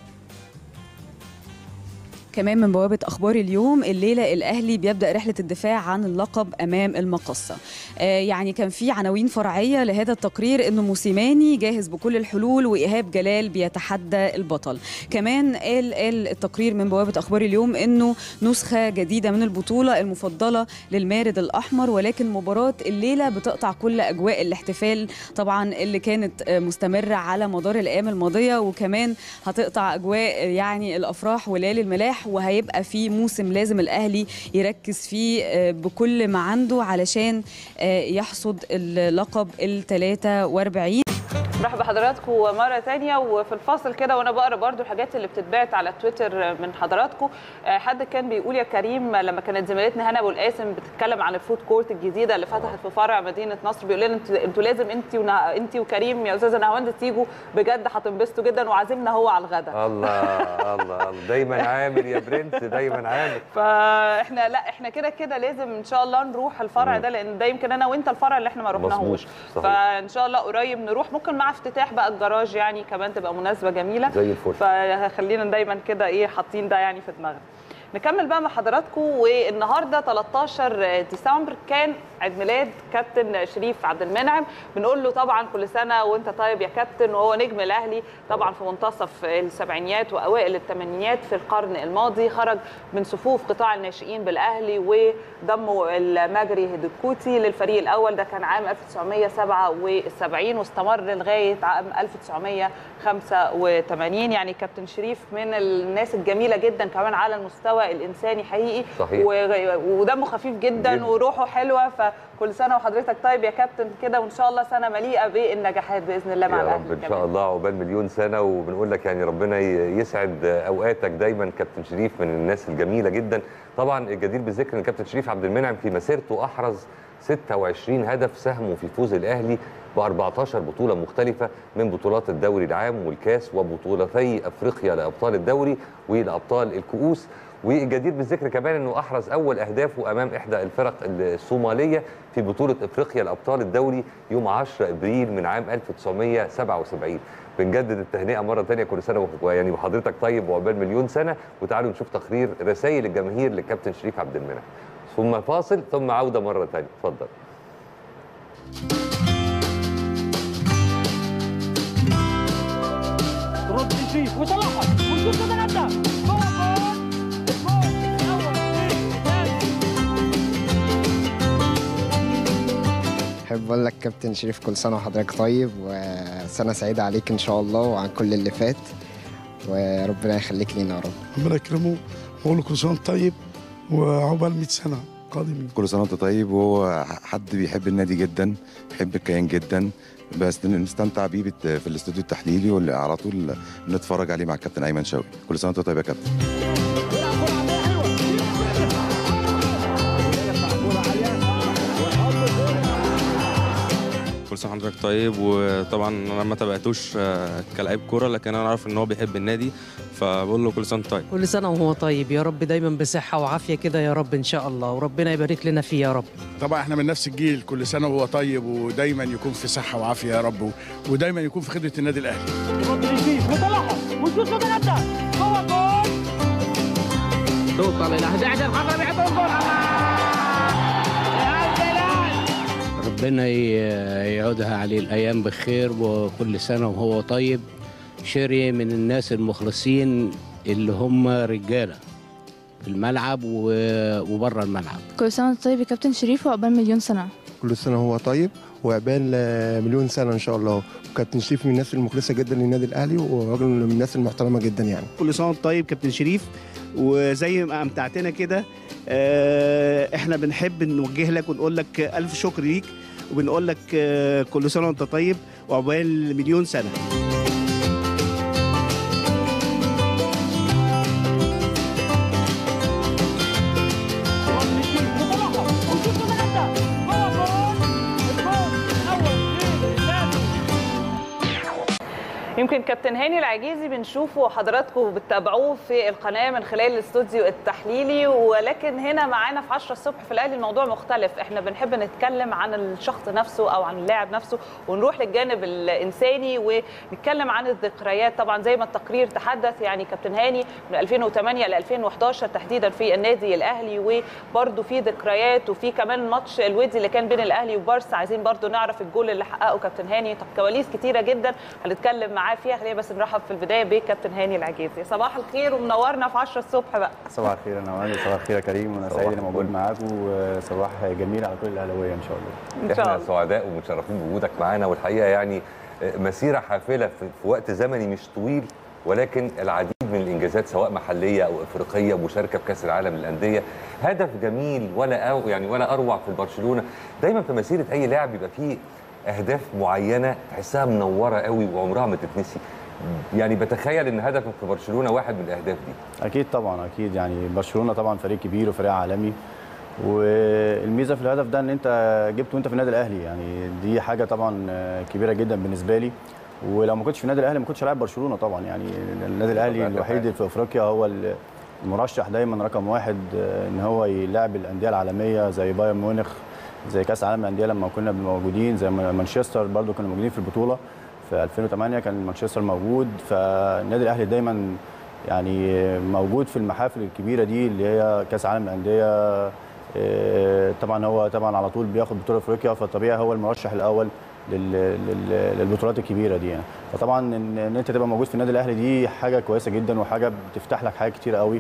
كمان من بوابة أخبار اليوم، الليلة الأهلي بيبدأ رحلة الدفاع عن اللقب أمام المقصة. يعني كان في عناوين فرعية لهذا التقرير إنه موسيماني جاهز بكل الحلول وإيهاب جلال بيتحدى البطل. كمان قال التقرير من بوابة أخبار اليوم إنه نسخة جديدة من البطولة المفضلة للمارد الأحمر، ولكن مباراة الليلة بتقطع كل أجواء الاحتفال طبعا اللي كانت مستمرة على مدار الأيام الماضية، وكمان هتقطع أجواء يعني الأفراح وليالي الملاح، وهيبقى في موسم لازم الأهلي يركز فيه بكل ما عنده علشان يحصد اللقب ال43. مرحبا بحضراتكم مرة تانية. وفي الفاصل كده وانا بقرا برضو الحاجات اللي بتتبعت على تويتر من حضراتكم، حد كان بيقول يا كريم لما كانت زميلتنا هنا ابو القاسم بتتكلم عن الفود كورت الجديده اللي فتحت في فرع مدينه نصر، بيقول لنا انتوا لازم انت وكريم يا استاذه نهاوند تيجوا بجد، هتنبسطوا جدا، وعازمنا هو على الغداء. الله الله دايما عامر يا برنس، دايما عامر. فاحنا لا احنا كده لازم ان شاء الله نروح الفرع ده، لان ده يمكن انا وانت الفرع اللي احنا ما رحناهوش، فان شاء الله قريب نروح، ممكن مع افتتاح بقى الجراج يعني كمان تبقى مناسبه جميله زي الفل. فخلينا دايما كده حاطين ده يعني في دماغنا. نكمل بقى مع حضراتكم. والنهارده 13 ديسمبر كان عيد ميلاد كابتن شريف عبد المنعم، بنقول له طبعا كل سنه وانت طيب يا كابتن، وهو نجم الاهلي طبعا في منتصف السبعينيات واوائل الثمانينيات في القرن الماضي، خرج من صفوف قطاع الناشئين بالاهلي وضموا المجري هدكوتي للفريق الاول، ده كان عام 1977 واستمر لغايه عام 1985. يعني كابتن شريف من الناس الجميله جدا كمان على المستوى الانساني حقيقي، صحيح. ودمه خفيف جدا وروحه حلوه، فكل سنه وحضرتك طيب يا كابتن كده، وان شاء الله سنه مليئه بالنجاحات باذن الله مع الاهلي. يا رب ان شاء الله، عقبال مليون سنه، وبنقول لك يعني ربنا يسعد اوقاتك دايما. كابتن شريف من الناس الجميله جدا. طبعا الجدير بالذكر ان كابتن شريف عبد المنعم في مسيرته احرز 26 هدف ساهموا في فوز الاهلي ب 14 بطوله مختلفه، من بطولات الدوري العام والكاس وبطولتي افريقيا لابطال الدوري ولابطال الكؤوس. والجدير بالذكر كمان انه احرز اول اهدافه امام احدى الفرق الصوماليه في بطوله افريقيا لابطال الدوري يوم 10 ابريل من عام 1977. بنجدد التهنئه مره ثانيه، كل سنه يعني وحضرتك طيب وعقبال مليون سنه. وتعالوا نشوف تقرير رسائل الجماهير للكابتن شريف عبد المنعم، ثم فاصل ثم عوده مره ثانيه. اتفضل. رد شريف وطلعها ونشوف كده نبدا. أحب أقول لك كابتن شريف كل سنة وحضرتك طيب، وسنة سعيدة عليك إن شاء الله وعن كل اللي فات، وربنا يخليك لينا يا رب. ربنا يكرمه، وأقول له كل سنة طيب وعقبال 100 سنة قادمين. كل سنة وأنت طيب. وهو حد بيحب النادي جدا، بيحب الكيان جدا، بس نستمتع بيه في الاستوديو التحليلي واللي على طول نتفرج عليه مع الكابتن أيمن شوقي. كل سنة وأنت طيب يا كابتن. كل سنه وحضرتك طيب. وطبعا انا ما تابعتوش كلاعب كوره، لكن انا عارف ان هو بيحب النادي، فبقول له كل سنه طيب. كل سنه وهو طيب يا رب، دايما بصحه وعافيه كده يا رب ان شاء الله، وربنا يبارك لنا فيه يا رب. طبعا احنا من نفس الجيل، كل سنه وهو طيب ودايما يكون في صحه وعافيه يا رب، ودايما يكون في خدمه النادي الاهلي. وطلعها ونشوف كده نبدا. هو جول توصل الى 11 خطر بيحط الجول. ربنا يعودها عليه الأيام بخير، وكل سنة وهو طيب. شيري من الناس المخلصين اللي هم رجالة في الملعب وبره الملعب. كل سنة وانت طيب يا كابتن شريف وعقبال مليون سنة. كل سنه وهو طيب وعقبال مليون سنه ان شاء الله. وكابتن شريف من الناس المخلصه جدا للنادي الاهلي وراجل من الناس المحترمه جدا يعني. كل سنه وانت طيب كابتن شريف، وزي ما امتعتنا كده احنا بنحب نوجه لك ونقول لك الف شكر ليك، وبنقول لك كل سنه وانت طيب وعقبال مليون سنه. يمكن كابتن هاني العجيزي بنشوفه حضراتكم بتتابعوه في القناه من خلال الاستوديو التحليلي، ولكن هنا معانا في 10 الصبح في الاهلي الموضوع مختلف. احنا بنحب نتكلم عن الشخص نفسه او عن اللاعب نفسه ونروح للجانب الانساني ونتكلم عن الذكريات. طبعا زي ما التقرير تحدث يعني كابتن هاني من 2008 ل 2011 تحديدا في النادي الاهلي، وبرده في ذكريات وفي كمان ماتش الودي اللي كان بين الاهلي وبارسا. عايزين برده نعرف الجول اللي حققه كابتن هاني. طب كواليس كتيره جدا هنتكلم معاه فيها. خلينا بس نرحب في البدايه بكابتن هاني العجيزي. صباح الخير ومنورنا في 10 الصبح بقى. صباح الخير انا واني، صباح الخير يا كريم، وانا سعيد اني موجود معاكم، وصباح جميل على كل الاهلاويه ان شاء الله. احنا سعداء ومتشرفين بوجودك معانا، والحقيقه يعني مسيره حافله في وقت زمني مش طويل، ولكن العديد من الانجازات سواء محليه او افريقيه، ومشاركه في كاس العالم للانديه، هدف جميل ولا اروع في برشلونه. دايما في مسيره اي لاعب بيبقى فيه اهداف معينه تحسها منوره قوي وعمرها ما تتنسي. يعني بتخيل ان هدفك في برشلونه واحد من الاهداف دي. اكيد طبعا، اكيد يعني برشلونه طبعا فريق كبير وفريق عالمي، والميزه في الهدف ده ان انت جبته وانت في النادي الاهلي، يعني دي حاجه طبعا كبيره جدا بالنسبه لي. ولو ما كنتش في النادي الاهلي ما كنتش هلاعب برشلونه طبعا. يعني النادي الاهلي الوحيد في افريقيا هو المرشح دايما رقم واحد ان هو يلاعب الانديه العالميه زي بايرن ميونخ، زي كاس العالم للانديه لما كنا موجودين، زي مانشستر برضو كنا موجودين في البطوله في 2008 كان مانشستر موجود. فالنادي الاهلي دايما يعني موجود في المحافل الكبيره دي اللي هي كاس العالم للانديه. طبعا هو طبعا على طول بياخد بطوله افريقيا، فطبيعي هو المرشح الاول للبطولات الكبيره دي يعني. فطبعا ان انت تبقى موجود في النادي الاهلي دي حاجه كويسه جدا، وحاجه بتفتح لك حاجات كتير قوي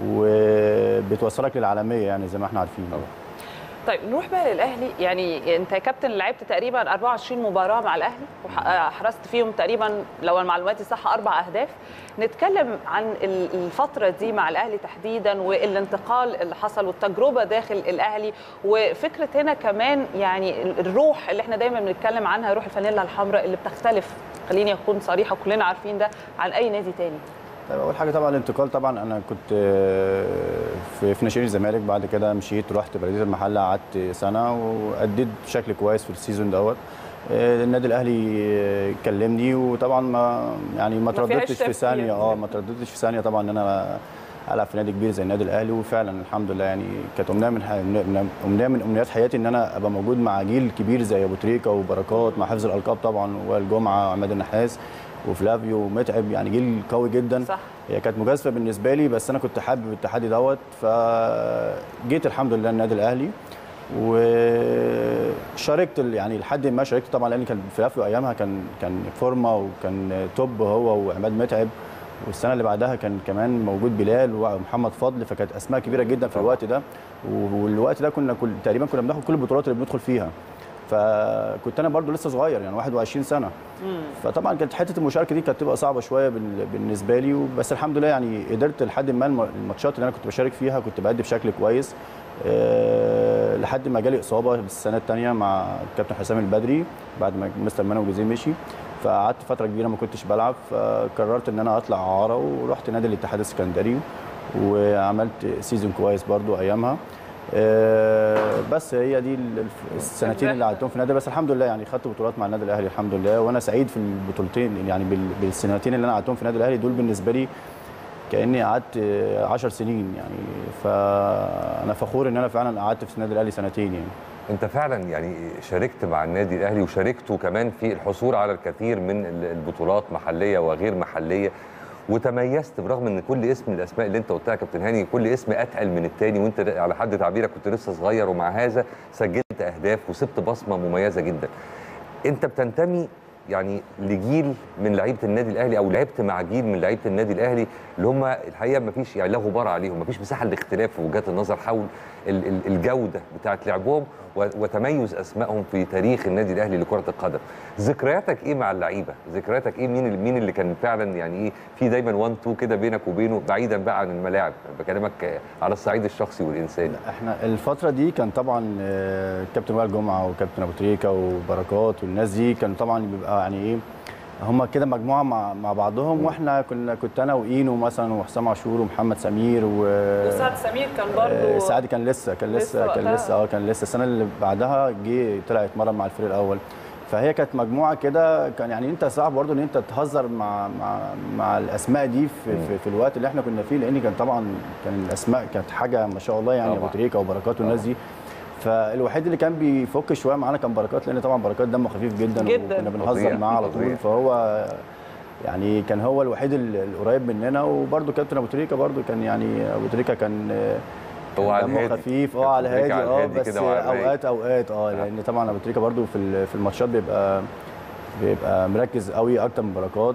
وبتوصلك للعالميه يعني زي ما احنا عارفين. طيب نروح بقى للاهلي. يعني انت يا كابتن لعبت تقريبا 24 مباراه مع الاهلي وحرزت فيهم تقريبا لو معلوماتي صح 4 اهداف. نتكلم عن الفتره دي مع الاهلي تحديدا والانتقال اللي حصل والتجربه داخل الاهلي، وفكره هنا كمان يعني الروح اللي احنا دايما بنتكلم عنها، روح الفانيلا الحمراء اللي بتختلف، خليني اكون صريحه كلنا عارفين ده، عن اي نادي تاني. طيب اول حاجه طبعا الانتقال. طبعا انا كنت في ناشئين الزمالك، بعد كده مشيت رحت بلديه المحله، قعدت سنه واديت بشكل كويس في السيزون دوت. النادي الاهلي كلمني، وطبعا ما ترددتش في ثانيه. ما ترددتش في ثانيه طبعا ان انا العب في نادي كبير زي النادي الاهلي. وفعلا الحمد لله يعني كانت امنيه من امنيات حياتي ان انا ابقى موجود مع جيل كبير زي ابو تريكه وبركات، مع حفظ الالقاب طبعا، وائل جمعه وعماد النحاس وفلافيو ومتعب، يعني جيل قوي جدا. صح. هي كانت مجازفه بالنسبه لي، بس انا كنت حابب التحدي دوت، فجيت الحمد لله النادي الاهلي وشاركت يعني لحد ما شاركت طبعا، لان كان فلافيو ايامها كان فورمه وكان توب هو وعماد متعب، والسنه اللي بعدها كان كمان موجود بلال ومحمد فضل، فكانت اسماء كبيره جدا في الوقت ده. والوقت ده تقريبا كنا بناخد كل البطولات اللي بندخل فيها، فكنت انا برضو لسه صغير يعني 21 سنه. فطبعا كانت حته المشاركه دي كانت تبقى صعبه شويه بالنسبه لي، بس الحمد لله يعني قدرت لحد ما الماتشات اللي انا كنت بشارك فيها كنت بأدي بشكل كويس، لحد ما جالي اصابه السنه الثانيه مع الكابتن حسام البدري بعد ما مستر مانو جوزيه مشي، فقعدت فتره كبيره ما كنتش بلعب، فقررت ان انا اطلع اعاره ورحت نادي الاتحاد السكندري وعملت سيزون كويس برضو ايامها. بس هي دي السنتين اللي قعدتهم في النادي، بس الحمد لله يعني خدت بطولات مع النادي الاهلي الحمد لله، وانا سعيد في البطولتين يعني بالسنتين اللي انا قعدتهم في النادي الاهلي دول بالنسبه لي كاني قعدت 10 سنين يعني، فانا فخور ان انا فعلا قعدت في النادي الاهلي سنتين يعني. انت فعلا يعني شاركت مع النادي الاهلي وشاركته كمان في الحصول على الكثير من البطولات محليه وغير محليه، وتميزت برغم ان كل اسم من الاسماء اللي انت قلتها كابتن هاني كل اسم اتقل من الثاني، وانت على حد تعبيرك كنت لسه صغير، ومع هذا سجلت اهداف وسبت بصمه مميزه جدا. انت بتنتمي يعني لجيل من لعيبه النادي الاهلي، او لعبت مع جيل من لعيبه النادي الاهلي اللي هم الحقيقه ما فيش يعني لا غبار عليهم، ما فيش مساحه للاختلاف في وجهات النظر حول الجوده بتاعت لعبهم وتميز اسمائهم في تاريخ النادي الاهلي لكره القدم. ذكرياتك ايه مع اللعيبه؟ ذكرياتك ايه؟ مين اللي كان فعلا يعني ايه في دايما 1 2 كده بينك وبينه بعيدا بقى عن الملاعب؟ بكلمك على الصعيد الشخصي والانساني. احنا الفتره دي كان طبعا كابتن وائل جمعه وكابتن ابو تريكه وبركات والناس دي كانوا طبعا بيبقى يعني ايه هم كده مجموعه مع بعضهم، واحنا كنت انا واينو مثلا وحسام عاشور ومحمد سمير وسعد سمير كان برضه سعد كان لسه السنه اللي بعدها جه طلع يتمرن مع الفريق الاول. فهي كانت مجموعه كده، كان يعني انت صعب برضه ان انت تهزر مع الاسماء دي في الوقت اللي احنا كنا فيه، لان كان طبعا الاسماء كانت حاجه ما شاء الله يعني، ابو تريكه وبركات والناس دي. فالوحيد اللي كان بيفك شويه معانا كان بركات، لان طبعا بركات دمه خفيف جدا وكنا بنهزر معاه على طول، فهو يعني كان هو الوحيد القريب مننا. وبرده كابتن ابو تريكه برده كان يعني ابو تريكه كان دمه خفيف على الهادي بس اوقات لان طبعا ابو تريكه برده في الماتشات بيبقى مركز قوي اكتر من بركات.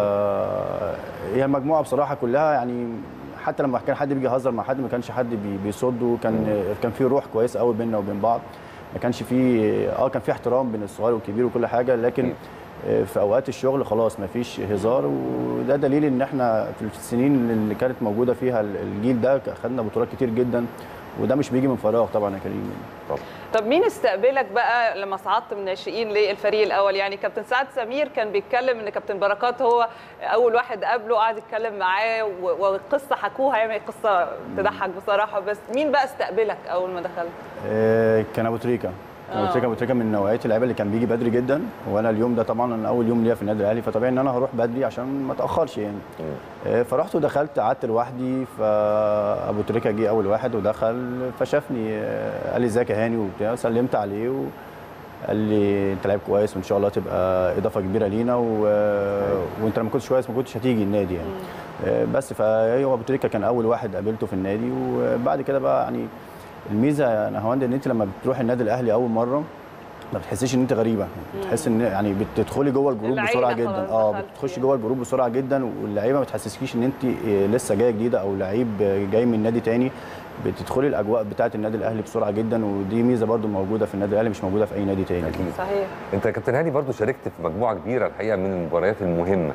فهي المجموعه بصراحه كلها يعني حتى لما كان حد بيجي يهزر مع حد ما كانش حد بيصد، وكان في روح كويسه قوي بيننا وبين بعض. ما كانش في كان في احترام بين الصغير والكبير وكل حاجه، لكن في اوقات الشغل خلاص ما فيش هزار. وده دليل ان احنا في السنين اللي كانت موجوده فيها الجيل ده خدنا بطولات كتير جدا، وده مش بيجي من فراغ طبعا يا كريم. طب مين استقبلك بقى لما صعدت من الناشئين للفريق الاول؟ يعني كابتن سعد سمير كان بيتكلم ان كابتن بركات هو اول واحد قابله قعد يتكلم معاه، والقصه حكوها يعني قصه تضحك بصراحه. بس مين بقى استقبلك اول ما دخلت؟ كان ابو تريكه. ابو تريكه من نوعيه اللعيبه اللي كان بيجي بدري جدا، وانا اليوم ده طبعا انا اول يوم ليا في النادي الاهلي، فطبيعي ان انا هروح بدري عشان ما اتاخرش يعني. فرحت ودخلت قعدت لوحدي، فابو تريكه جه اول واحد ودخل فشافني قال لي ازيك يا هاني وبتاع، سلمت عليه وقال لي انت لعيب كويس وان شاء الله تبقى اضافه كبيره لينا، وانت لما كنتش كويس ما كنتش هتيجي النادي يعني. بس فهو ابو تريكه كان اول واحد قابلته في النادي. وبعد كده بقى يعني الميزه يا نهاوند ان انت لما بتروح النادي الاهلي اول مره ما بتحسيش ان انت غريبه، بتحس ان يعني بتدخلي جوه الجروب بسرعه جدا. بتخشي جوه الجروب بسرعه جدا، واللعيبه ما بتحسسكيش ان انت لسه جايه جديده او لعيب جاي من نادي تاني. بتدخلي الاجواء بتاعه النادي الاهلي بسرعه جدا، ودي ميزه برده موجوده في النادي الاهلي مش موجوده في اي نادي تاني. صحيح. انت يا كابتن هاني برده شاركت في مجموعه كبيره الحقيقه من المباريات المهمه،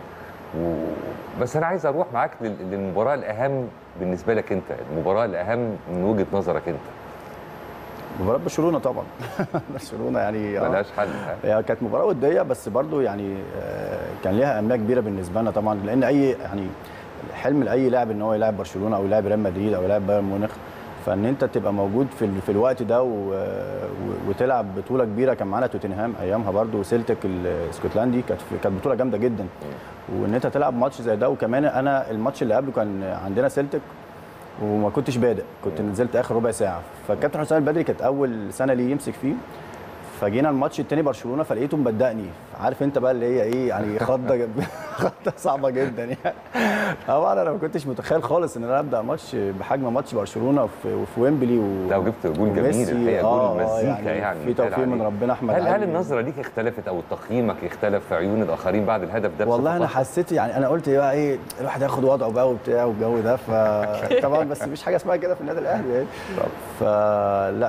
بس انا عايز اروح معاك للمباراه الاهم بالنسبه لك انت، المباراه الاهم من وجهه نظرك انت. مباراة برشلونة طبعا. برشلونة يعني ملهاش حل. هي كانت مباراة ودية، بس برضو يعني كان ليها أهمية كبيرة بالنسبة لنا طبعا، لأن أي يعني حلم لأي لاعب إن هو يلعب برشلونة أو يلعب ريال مدريد أو يلعب بايرن ميونخ، فإن أنت تبقى موجود في الوقت ده وتلعب بطولة كبيرة. كان معانا توتنهام أيامها برضو وسيلتك الاسكتلندي، كانت بطولة جامدة جدا، وإن أنت تلعب ماتش زي ده. وكمان أنا الماتش اللي قبله كان عندنا سيلتك وما كنتش بادئ، كنت نزلت اخر ربع ساعه، فالكابتن حسام البدري كانت اول سنه ليه يمسك فيه. فجينا الماتش الثاني برشلونه فلقيته مبدأني، عارف انت بقى اللي هي ايه يعني خضه صعبه جدا يعني. طبعا انا ما كنتش متخيل خالص ان انا ابدا ماتش بحجم ماتش برشلونه في ويمبلي لو جبت جول جميل الحقيقه، جول مزيكا يعني في توفيق من ربنا. احمد هل النظره ليك اختلفت او تقييمك اختلف في عيون الاخرين بعد الهدف ده؟ والله انا حسيت يعني انا قلت بقى ايه الواحد ياخد وضعه بقى وبتاع والجو ده، فطبعا بس مفيش حاجه اسمها كده في النادي الاهلي يعني. فلا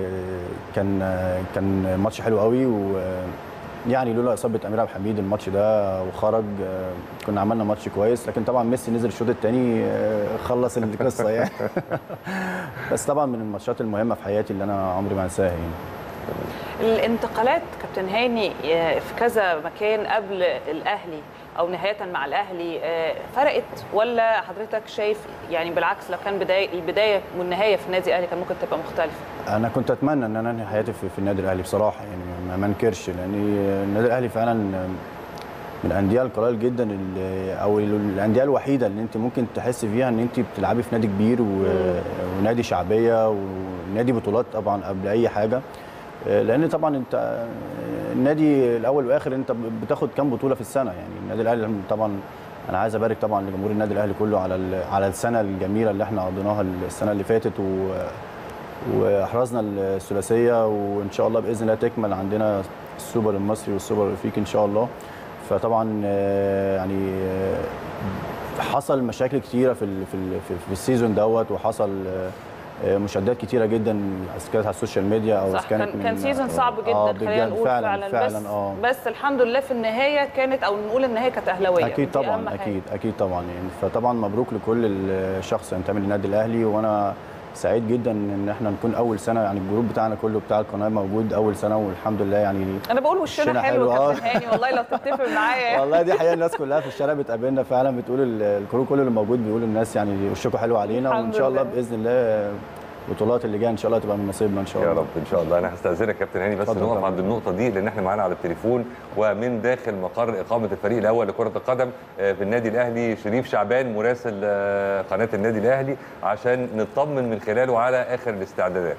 كان ماتش حلو قوي، ويعني لولا اصابه امير عبد الحميد الماتش ده وخرج كنا عملنا ماتش كويس. لكن طبعا ميسي نزل الشوط الثاني خلص القصه يعني. بس طبعا من الماتشات المهمه في حياتي اللي انا عمري ما انساها يعني. الانتقالات كابتن هاني في كذا مكان قبل الاهلي او نهايه مع الاهلي فرقت، ولا حضرتك شايف يعني بالعكس لو كان البدايه والنهايه في النادي الاهلي كان ممكن تبقى مختلفه؟ انا كنت اتمنى ان انا انهي حياتي في النادي الاهلي بصراحه يعني، ما انكرش، لان النادي الاهلي فعلا من الانديه القليل جدا او الانديه الوحيده اللي انت ممكن تحس فيها ان انت بتلعبي في نادي كبير ونادي شعبيه ونادي بطولات طبعا قبل اي حاجه. لان طبعا انت النادي الاول والاخر انت بتاخد كام بطوله في السنه يعني. النادي الاهلي طبعا انا عايز ابارك طبعا لجمهور النادي الاهلي كله على السنه الجميله اللي احنا قضيناها السنه اللي فاتت، واحرزنا الثلاثيه، وان شاء الله باذن الله تكمل عندنا السوبر المصري والسوبر الافريقي ان شاء الله. فطبعا يعني حصل مشاكل كتيره في السيزون دوت، وحصل مشاهدات كتيره جدا، كانت على السوشيال ميديا او صح. كان سيزون صعب جدا خلينا نقول فعلا بس الحمد لله في النهايه كانت، او نقول النهايه كانت اهلاويه. اكيد طبعا، اكيد طبعا يعني. فطبعا مبروك لكل شخص ينتمي للنادي الاهلي، وانا سعيد جدا ان احنا نكون اول سنه، يعني الجروب بتاعنا كله بتاع القناه موجود اول سنه، والحمد لله يعني. انا بقول وشنا حلو كابتن هاني والله لو تتفق معايا. والله دي حقيقه، الناس كلها في الشارع بتقابلنا فعلا بتقول الكروب كله اللي موجود بيقول الناس يعني وشكم حلو علينا، وان شاء الله باذن الله البطولات اللي جايه ان شاء الله تبقى من نصيبنا ان شاء الله. يا رب ان شاء الله. انا هستاذنك كابتن هاني بس نقف عند النقطه دي، لان احنا معانا على التليفون ومن داخل مقر اقامه الفريق الاول لكره القدم في النادي الاهلي شريف شعبان مراسل قناه النادي الاهلي، عشان نطمن من خلاله على اخر الاستعدادات.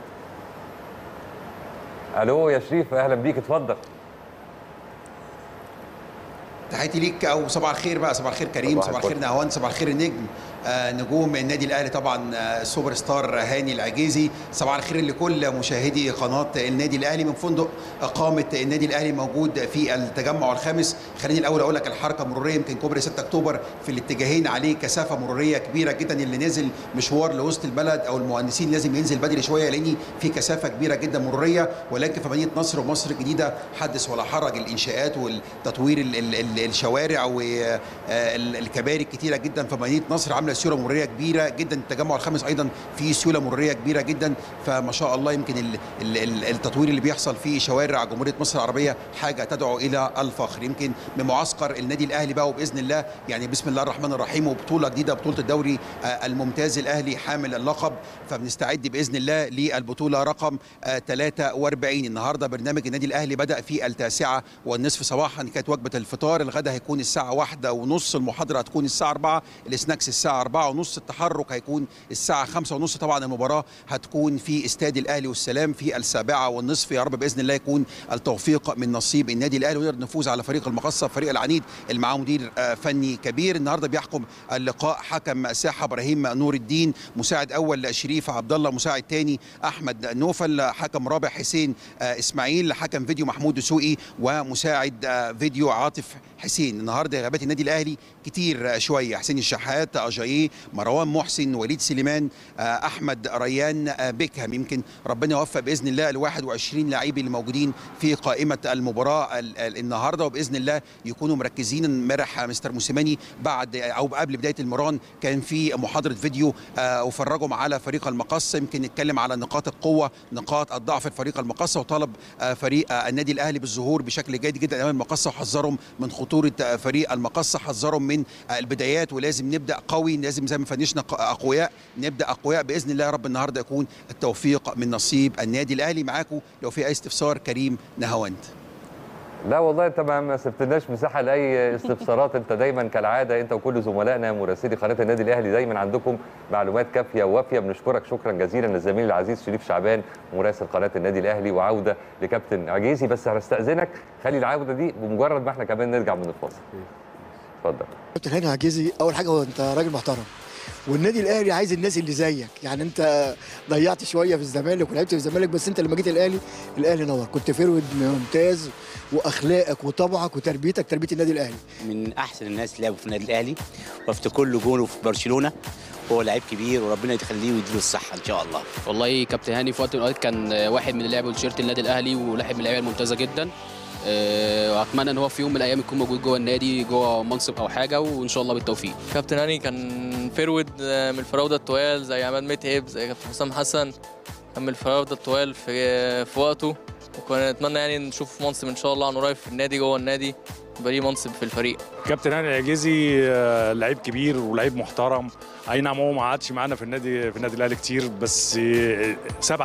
الو يا شريف، اهلا بيك، اتفضل. تحياتي ليك، او صباح الخير بقى، صباح الخير كريم، صباح الخير نهاوند، صباح الخير النجم نجوم النادي الاهلي طبعا سوبر ستار هاني العجيزي. صباح الخير لكل مشاهدي قناه النادي الاهلي من فندق اقامه النادي الاهلي موجود في التجمع الخامس. خليني الاول اقول لك الحركه المروريه، يمكن كوبري 6 اكتوبر في الاتجاهين عليه كثافه مروريه كبيره جدا، اللي نازل مشوار لوسط البلد او المهندسين لازم ينزل بدري شويه لان في كثافه كبيره جدا مروريه. ولكن في مدينه نصر ومصر الجديده حدث ولا حرج، الانشاءات والتطوير الشوارع والكباري الكتيره جدا في مدينه نصر عامله سيوله مروريه كبيره جدا. التجمع الخامس ايضا فيه سيوله مروريه كبيره جدا، فما شاء الله يمكن التطوير اللي بيحصل في شوارع جمهوريه مصر العربيه حاجه تدعو الى الفخر. يمكن من معسكر النادي الاهلي بقى، وباذن الله يعني بسم الله الرحمن الرحيم، وبطوله جديده، بطوله الدوري الممتاز الاهلي حامل اللقب، فبنستعد باذن الله للبطوله رقم 43. النهارده برنامج النادي الاهلي بدا في 9:30 صباحا، كانت وجبه الفطار، الغداء هيكون الساعه 1:30، المحاضره هتكون الساعه 4، السناكس الساعه 4:30، التحرك هيكون الساعه 5:30. طبعا المباراه هتكون في استاد الاهلي والسلام في 7:30. يا رب باذن الله يكون التوفيق من نصيب النادي الاهلي ونقدر نفوز على فريق المقصه، فريق العنيد اللي معاه مدير فني كبير. النهارده بيحكم اللقاء حكم ساحه ابراهيم نور الدين، مساعد اول شريف عبد الله، مساعد ثاني احمد نوفل، حكم رابع حسين اسماعيل، حكم فيديو محمود دسوقي، ومساعد فيديو عاطف حسين. النهارده غيابات النادي الاهلي كتير شويه، حسين الشحات، اجاييه، مروان محسن، وليد سليمان، احمد ريان، بيكهام. يمكن ربنا يوفق باذن الله ال 21 لعيب اللي موجودين في قائمه المباراه النهارده، وباذن الله يكونوا مركزين. امبارح مستر موسيماني بعد او قبل بدايه المران كان في محاضره فيديو وفرجهم على فريق المقصه، يمكن نتكلم على نقاط القوه نقاط الضعف فريق المقصه، وطلب فريق النادي الاهلي بالظهور بشكل جيد جدا امام المقصه، وحذرهم من خطوره فريق المقصه، حذرهم من البدايات، ولازم نبدا قوي، لازم زي ما فنشنا اقوياء نبدا اقوياء باذن الله. يا رب النهارده يكون التوفيق من نصيب النادي الاهلي. معاكم لو في اي استفسار كريم نهاوند. لا والله انت ما سبتناش مساحه لاي استفسارات، انت دايما كالعاده انت وكل زملائنا مراسلي قناه النادي الاهلي دايما عندكم معلومات كافيه ووافيه. بنشكرك شكرا جزيلا الزميل العزيز شريف شعبان مراسل قناه النادي الاهلي. وعوده لكابتن عجيزي، بس هنستاذنك خلي العوده دي بمجرد ما احنا كمان نرجع من الفاصل. اتفضل. كابتن هاني عجيزي، اول حاجه هو انت راجل محترم، والنادي الاهلي عايز الناس اللي زيك. يعني انت ضيعت شويه في الزمالك ولعبت في الزمالك، بس انت لما جيت الاهلي نور، كنت فيرود ممتاز، واخلاقك وطبعك وتربيتك تربيه النادي الاهلي. من احسن الناس اللي لعبوا في النادي الاهلي، وافتكر له جونه في برشلونه، هو لعيب كبير وربنا يخليه ويديله الصحه ان شاء الله. والله كابتن هاني في وقت من الاوقات كان واحد من اللي لعبوا تيشيرت النادي الاهلي، ولاعب من اللعيبه الممتازه جدا، واتمنى ان هو في يوم من الايام يكون موجود جوه النادي، جوه منصب او حاجه، وان شاء الله بالتوفيق. كابتن هاني كان فيرود من الفراوده الطوال زي عماد متعب، زي كابتن حسام حسن، كان من الفراوده الطوال في وقته، وكنا نتمنى يعني نشوف منصب ان شاء الله عن قريب في النادي، جوه النادي يبقى ليه منصب في الفريق. كابتن هاني العجيزي لعيب كبير ولعيب محترم، اي نعم هو ما قعدش معانا في النادي الاهلي كتير، بس ساب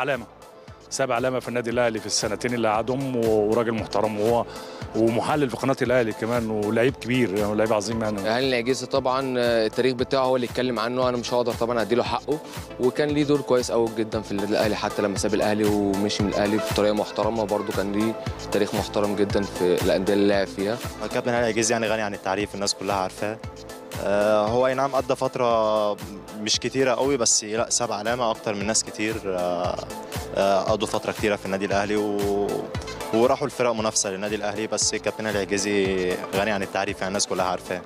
علامه في النادي الاهلي في السنتين اللي قعدهم، وراجل محترم، وهو ومحلل في قناه الاهلي كمان، ولعيب كبير يعني، لعيب عظيم يعني. هاني العجيزي طبعا التاريخ بتاعه هو اللي يتكلم عنه، انا مش هقدر طبعا اديله حقه، وكان ليه دور كويس قوي جدا في النادي الاهلي، حتى لما ساب الاهلي ومشي من الاهلي بطريقه محترمه، برده كان ليه تاريخ محترم جدا في الانديه اللي لعب فيها. كابتن هاني العجيزي يعني غني عن التعريف، الناس كلها عارفاه. هو اي نعم قضى فتره مش كتيره قوي، بس لا ساب علامه اكتر من ناس كتير قضوا فتره كتيره في النادي الاهلي وراحوا الفرق منافسه للنادي الاهلي، بس كابتن هاني العجيزي غني عن التعريف يعني، الناس كلها عارفاه.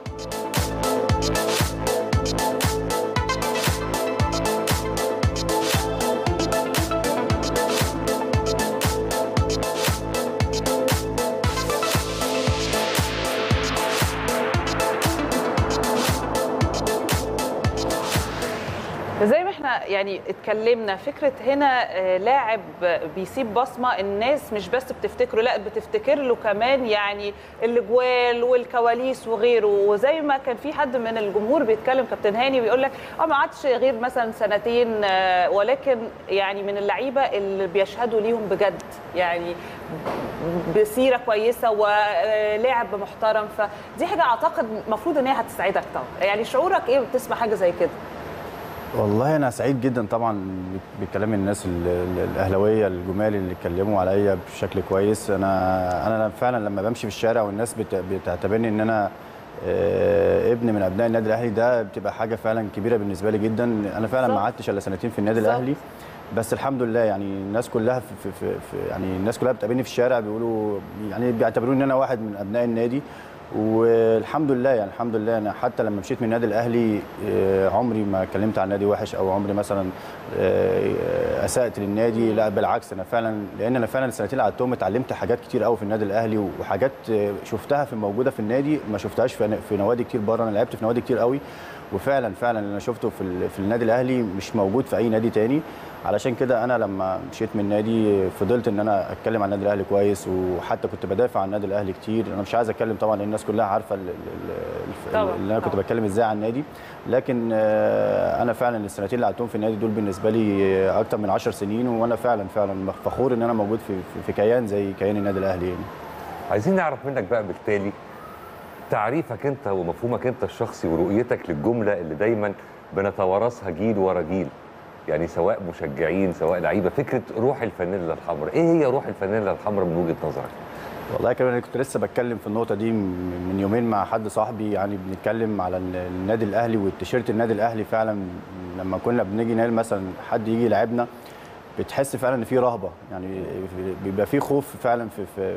احنا يعني اتكلمنا فكره هنا لاعب بيسيب بصمه الناس مش بس بتفتكره، لا بتفتكر له كمان يعني الاجوال والكواليس وغيره. وزي ما كان في حد من الجمهور بيتكلم كابتن هاني بيقول لك ما عادش غير مثلا سنتين، ولكن يعني من اللعيبه اللي بيشهدوا ليهم بجد يعني بسيره كويسه ولاعب محترم. فدي حاجه اعتقد المفروض ان هي هتسعدك طبعا. يعني شعورك ايه بتسمع حاجه زي كده؟ والله انا سعيد جدا طبعا بكلام الناس الاهلاويه الجمال اللي اتكلموا عليا بشكل كويس. انا فعلا لما بمشي في الشارع والناس بتعتبرني ان انا ابن من ابناء النادي الاهلي، ده بتبقى حاجه فعلا كبيره بالنسبه لي جدا. انا فعلا ما قعدتش الا سنتين في النادي الاهلي، بس الحمد لله يعني الناس كلها يعني الناس كلها بتقابلني في الشارع بيقولوا يعني بيعتبروني ان انا واحد من ابناء النادي. والحمد لله يعني الحمد لله انا حتى لما مشيت من النادي الاهلي عمري ما اتكلمت عن النادي وحش او عمري مثلا اسأت للنادي، لا بالعكس. انا فعلا لان انا فعلا السنتين اللي قعدتهم اتعلمت حاجات كتير قوي في النادي الاهلي، وحاجات شفتها موجوده في النادي ما شفتهاش في نوادي كتير بره. انا لعبت في نوادي كتير قوي، وفعلا اللي انا شفته في النادي الاهلي مش موجود في اي نادي تاني. علشان كده انا لما مشيت من النادي فضلت ان انا اتكلم عن النادي الاهلي كويس، وحتى كنت بدافع عن النادي الاهلي كتير. انا مش عايز اتكلم طبعا لان الناس كلها عارفه اللي انا كنت بتكلم ازاي عن النادي، لكن انا فعلا السنتين اللي قعدتهم في النادي دول بالنسبه لي اكتر من 10 سنين، وانا فعلا فخور ان انا موجود في كيان زي كيان النادي الاهلي يعني. عايزين نعرف منك بقى بالتالي تعريفك انت ومفهومك انت الشخصي ورؤيتك للجمله اللي دايما بنتوارثها جيل ورا جيل، يعني سواء مشجعين سواء لعيبه، فكره روح الفانيلا الحمراء. ايه هي روح الفانيلا الحمراء من وجهه نظرك؟ والله كمان انا كنت لسه بتكلم في النقطه دي من يومين مع حد صاحبي، يعني بنتكلم على النادي الاهلي والتيشيرت النادي الاهلي. فعلا لما كنا بنيجي نقول مثلا حد يجي يلعبنا بتحس فعلا ان في رهبه، يعني بيبقى في خوف فعلا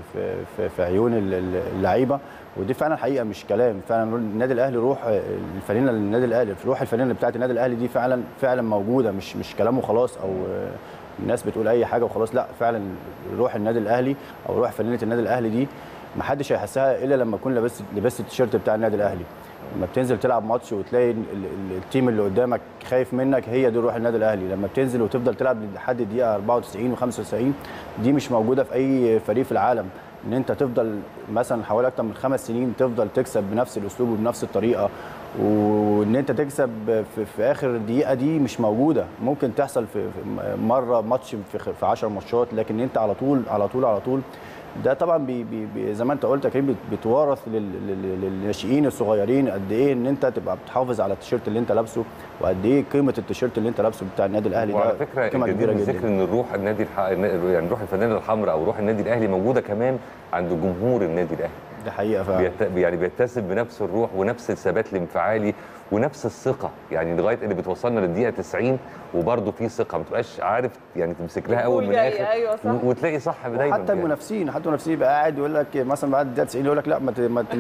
في عيون اللعيبه، ودي فعلا حقيقه مش كلام. فعلا النادي الاهلي روح الفانيلا للنادي الاهلي، روح الفانيلا بتاعت النادي الاهلي دي فعلا موجوده، مش كلام وخلاص او الناس بتقول اي حاجه وخلاص. لا فعلا روح النادي الاهلي او روح فانيله النادي الاهلي دي ما حدش هيحسها الا لما تكون لبست التيشيرت بتاع النادي الاهلي. لما بتنزل تلعب ماتش وتلاقي التيم اللي قدامك خايف منك، هي دي روح النادي الاهلي. لما بتنزل وتفضل تلعب لحد الدقيقه 94 و95 دي مش موجوده في اي فريق في العالم. ان انت تفضل مثلا حوالي اكتر من 5 سنين تفضل تكسب بنفس الاسلوب وبنفس الطريقه، وان انت تكسب في اخر دقيقه دي مش موجوده. ممكن تحصل في مره ماتش في 10 ماتشات، لكن انت على طول على طول على طول. ده طبعا زي ما انت قلت يا كريم بتورث للناشئين الصغيرين قد ايه ان انت تبقى بتحافظ على التيشيرت اللي انت لابسه، وقد ايه قيمه التيشيرت اللي انت لابسه بتاع النادي الاهلي. ده وعلى فكره قيمه كبيره جدا. ذكر ان الروح يعني روح الفانيلا الحمراء او روح النادي الاهلي موجوده كمان عند جمهور النادي الاهلي. دي حقيقه فعلا. يعني بيتسم بنفس الروح ونفس الثبات الانفعالي ونفس الثقه، يعني لغايه اللي بتوصلنا للدقيقه 90 وبرده في ثقه، ما تبقاش عارف يعني تمسك لها اول من اخر. أيوة صح. وتلاقي صح دايما. حتى المنافسين يبقى قاعد يقول لك مثلا بعد الدقيقه 90 يقول لك لا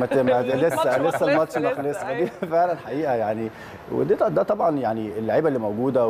لسه الماتش ما خلصش. دي فعلا حقيقه يعني. ده طبعا يعني اللعيبه اللي موجوده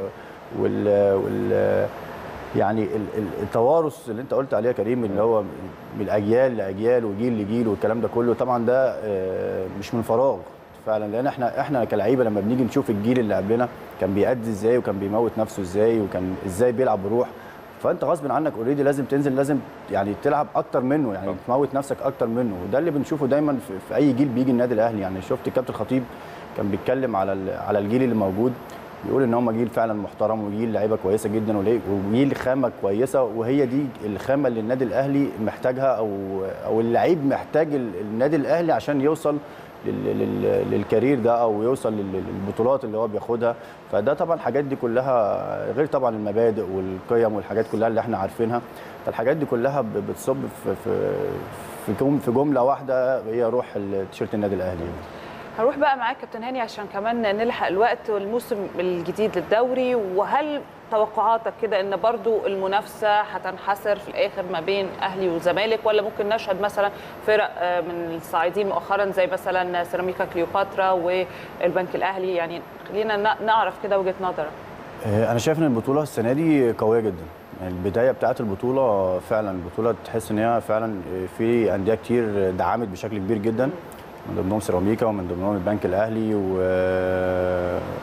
وال يعني التوارث اللي انت قلت عليه يا كريم، اللي هو من الاجيال لاجيال وجيل لجيل والكلام ده كله، طبعا ده مش من فراغ فعلا. لان احنا كلاعيبه لما بنيجي نشوف الجيل اللي قبلنا كان بيأدي ازاي وكان بيموت نفسه ازاي وكان ازاي بيلعب بروح، فانت غصب عنك اوريدي لازم تنزل، لازم يعني تلعب اكتر منه، يعني تموت نفسك اكتر منه. وده اللي بنشوفه دايما في اي جيل بيجي النادي الاهلي. يعني شفت الكابتن خطيب كان بيتكلم على الجيل اللي موجود، بيقول ان هم جيل فعلا محترم وجيل لعيبه كويسه جدا وجيل خامه كويسه، وهي دي الخامه اللي النادي الاهلي محتاجها او اللعيب محتاج النادي الاهلي عشان يوصل للكارير ده او يوصل للبطولات اللي هو بياخدها. فده طبعا الحاجات دي كلها غير طبعا المبادئ والقيم والحاجات كلها اللي احنا عارفينها. فالحاجات دي كلها بتصب في جمله واحده هي روح تيشيرت النادي الاهلي. هروح بقى معاك كابتن هاني عشان كمان نلحق الوقت والموسم الجديد للدوري. وهل توقعاتك كده ان برضو المنافسه هتنحصر في الاخر ما بين اهلي وزمالك، ولا ممكن نشهد مثلا فرق من الصاعدين مؤخرا زي مثلا سيراميكا كليوباترا والبنك الاهلي؟ يعني خلينا نعرف كده وجهه نظرك. انا شايف ان البطوله السنه دي قويه جدا. يعني البدايه بتاعه البطوله فعلا البطوله تحس ان هي فعلا في انديه كتير دعمت بشكل كبير جدا، من ضمنهم سيراميكا ومن ضمنهم البنك الاهلي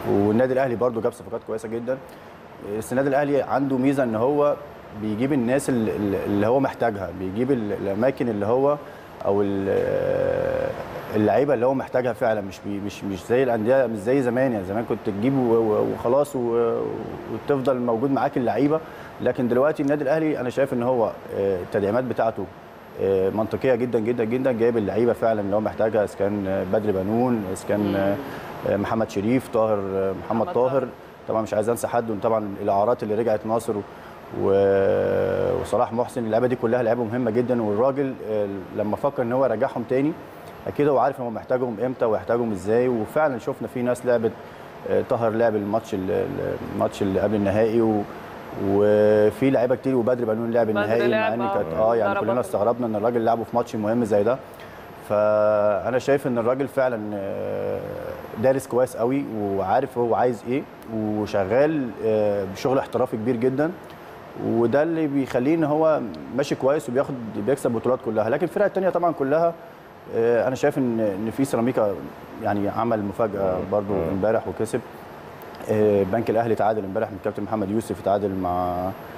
والنادي الاهلي برده جاب صفقات كويسه جدا. بس النادي الاهلي عنده ميزه ان هو بيجيب الناس اللي هو محتاجها، بيجيب الاماكن اللي هو او اللعيبه اللي هو محتاجها فعلا، مش زي الانديه، مش زي زمان. يعني زمان كنت تجيب وخلاص وتفضل موجود معاك اللعيبه، لكن دلوقتي النادي الاهلي انا شايف ان هو التدعيمات بتاعته منطقيه جدا جدا جدا، جايب اللعيبه فعلا اللي هو محتاجها، اذا كان بدر بنون، اذا كان محمد شريف، محمد طاهر، طبعا مش عايز انسى حد، وطبعا الاعارات اللي رجعت ناصر وصلاح محسن، اللعيبه دي كلها لعيبه مهمه جدا. والراجل لما فكر ان هو يرجعهم تاني اكيد هو عارف هو محتاجهم امتى ويحتاجهم ازاي، وفعلا شفنا في ناس لعبت. طاهر لعب الماتش اللي قبل النهائي، وفي لعيبه كتير، وبدر بنون لعب النهائي، مع ان كانت يعني كلنا استغربنا ان الراجل لعبه في ماتش مهم زي ده. فانا شايف ان الراجل فعلا دارس كويس قوي وعارف هو عايز ايه، وشغال بشغل احترافي كبير جدا، وده اللي بيخليه ان هو ماشي كويس بيكسب بطولات كلها. لكن الفرق الثانيه طبعا كلها انا شايف ان في سيراميكا يعني عمل مفاجاه برضو امبارح وكسب. البنك الاهلي تعادل امبارح من الكابتن محمد يوسف، تعادل مع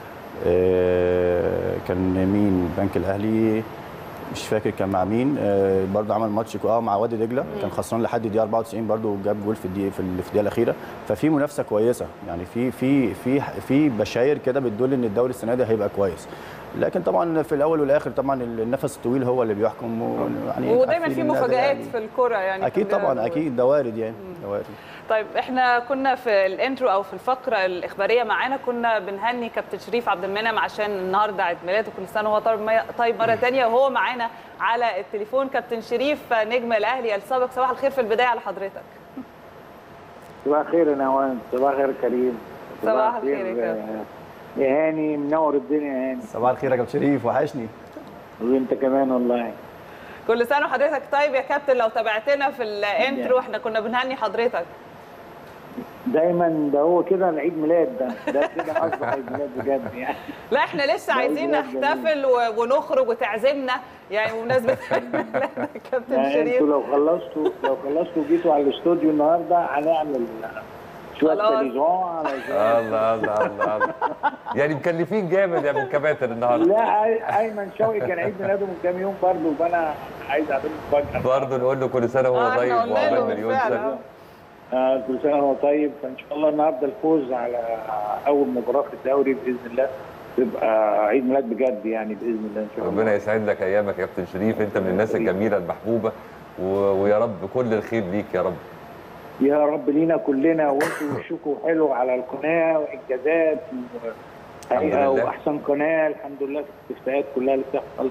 كان مين البنك الاهلي مش فاكر كان مع مين، برضه عمل ماتش مع وادي دجله، كان خسران لحد الدقيقه 94 برضه، جاب جول في الدقيقه الاخيره. ففي منافسه كويسه، يعني في بشاير كده بتدل ان الدوري السنه دي هيبقى كويس. لكن طبعا في الاول والاخر طبعا النفس الطويل هو اللي بيحكم، يعني ودايما في مفاجآت في الكره يعني اكيد طبعا، اكيد ده وارد يعني ده وارد. طيب احنا كنا في الانترو او في الفقره الاخباريه معانا كنا بنهني كابتن شريف عبد المنعم عشان النهارده عيد ميلاده، كل سنه وهو طيب مره ثانيه، وهو معانا على التليفون. كابتن شريف نجم الاهلي السابق، صباح الخير في البدايه على حضرتك. صباح الخير يا نوان، صباح الخير كريم، صباح الخير يا كابتن. يا هاني منور الدنيا يا هاني. صباح الخير يا كابتن شريف، وحشني. وانت كمان والله. كل سنه وحضرتك طيب يا كابتن. لو تابعتنا في الانترو احنا كنا بنهني حضرتك. دايما ده هو كده العيد ميلاد ده كده اصبح عيد ميلاد بجد يعني. لا احنا لسه عايزين نحتفل ونخرج وتعزمنا يعني بمناسبه كابتن شريف. انتوا لو خلصتوا جيتوا على الاستوديو النهارده هنعمل شويه تليزون على الله يعني مكلفين جامد يا ابن كباتن النهارده. لا ايمن شوقي كان عيد ميلاده من كام يوم برضه، فانا عايز اعمل مفاجاه برضه نقول له كل سنه وهو طيب وعقبال مليون سنه. كل سنه وهو طيب. فان شاء الله النهارده الفوز على اول مباراه في الدوري باذن الله تبقى عيد ميلاد بجد يعني باذن الله ان شاء الله. ربنا يسعد لك ايامك يا كابتن شريف، انت من الناس الجميله المحبوبه، ويا رب كل الخير ليك يا رب. يا رب لينا كلنا، وانتوا وشكوا حلو على القناه وانجازات حقيقه واحسن قناه الحمد لله في الاستفتاءات كلها اللي بتحصل.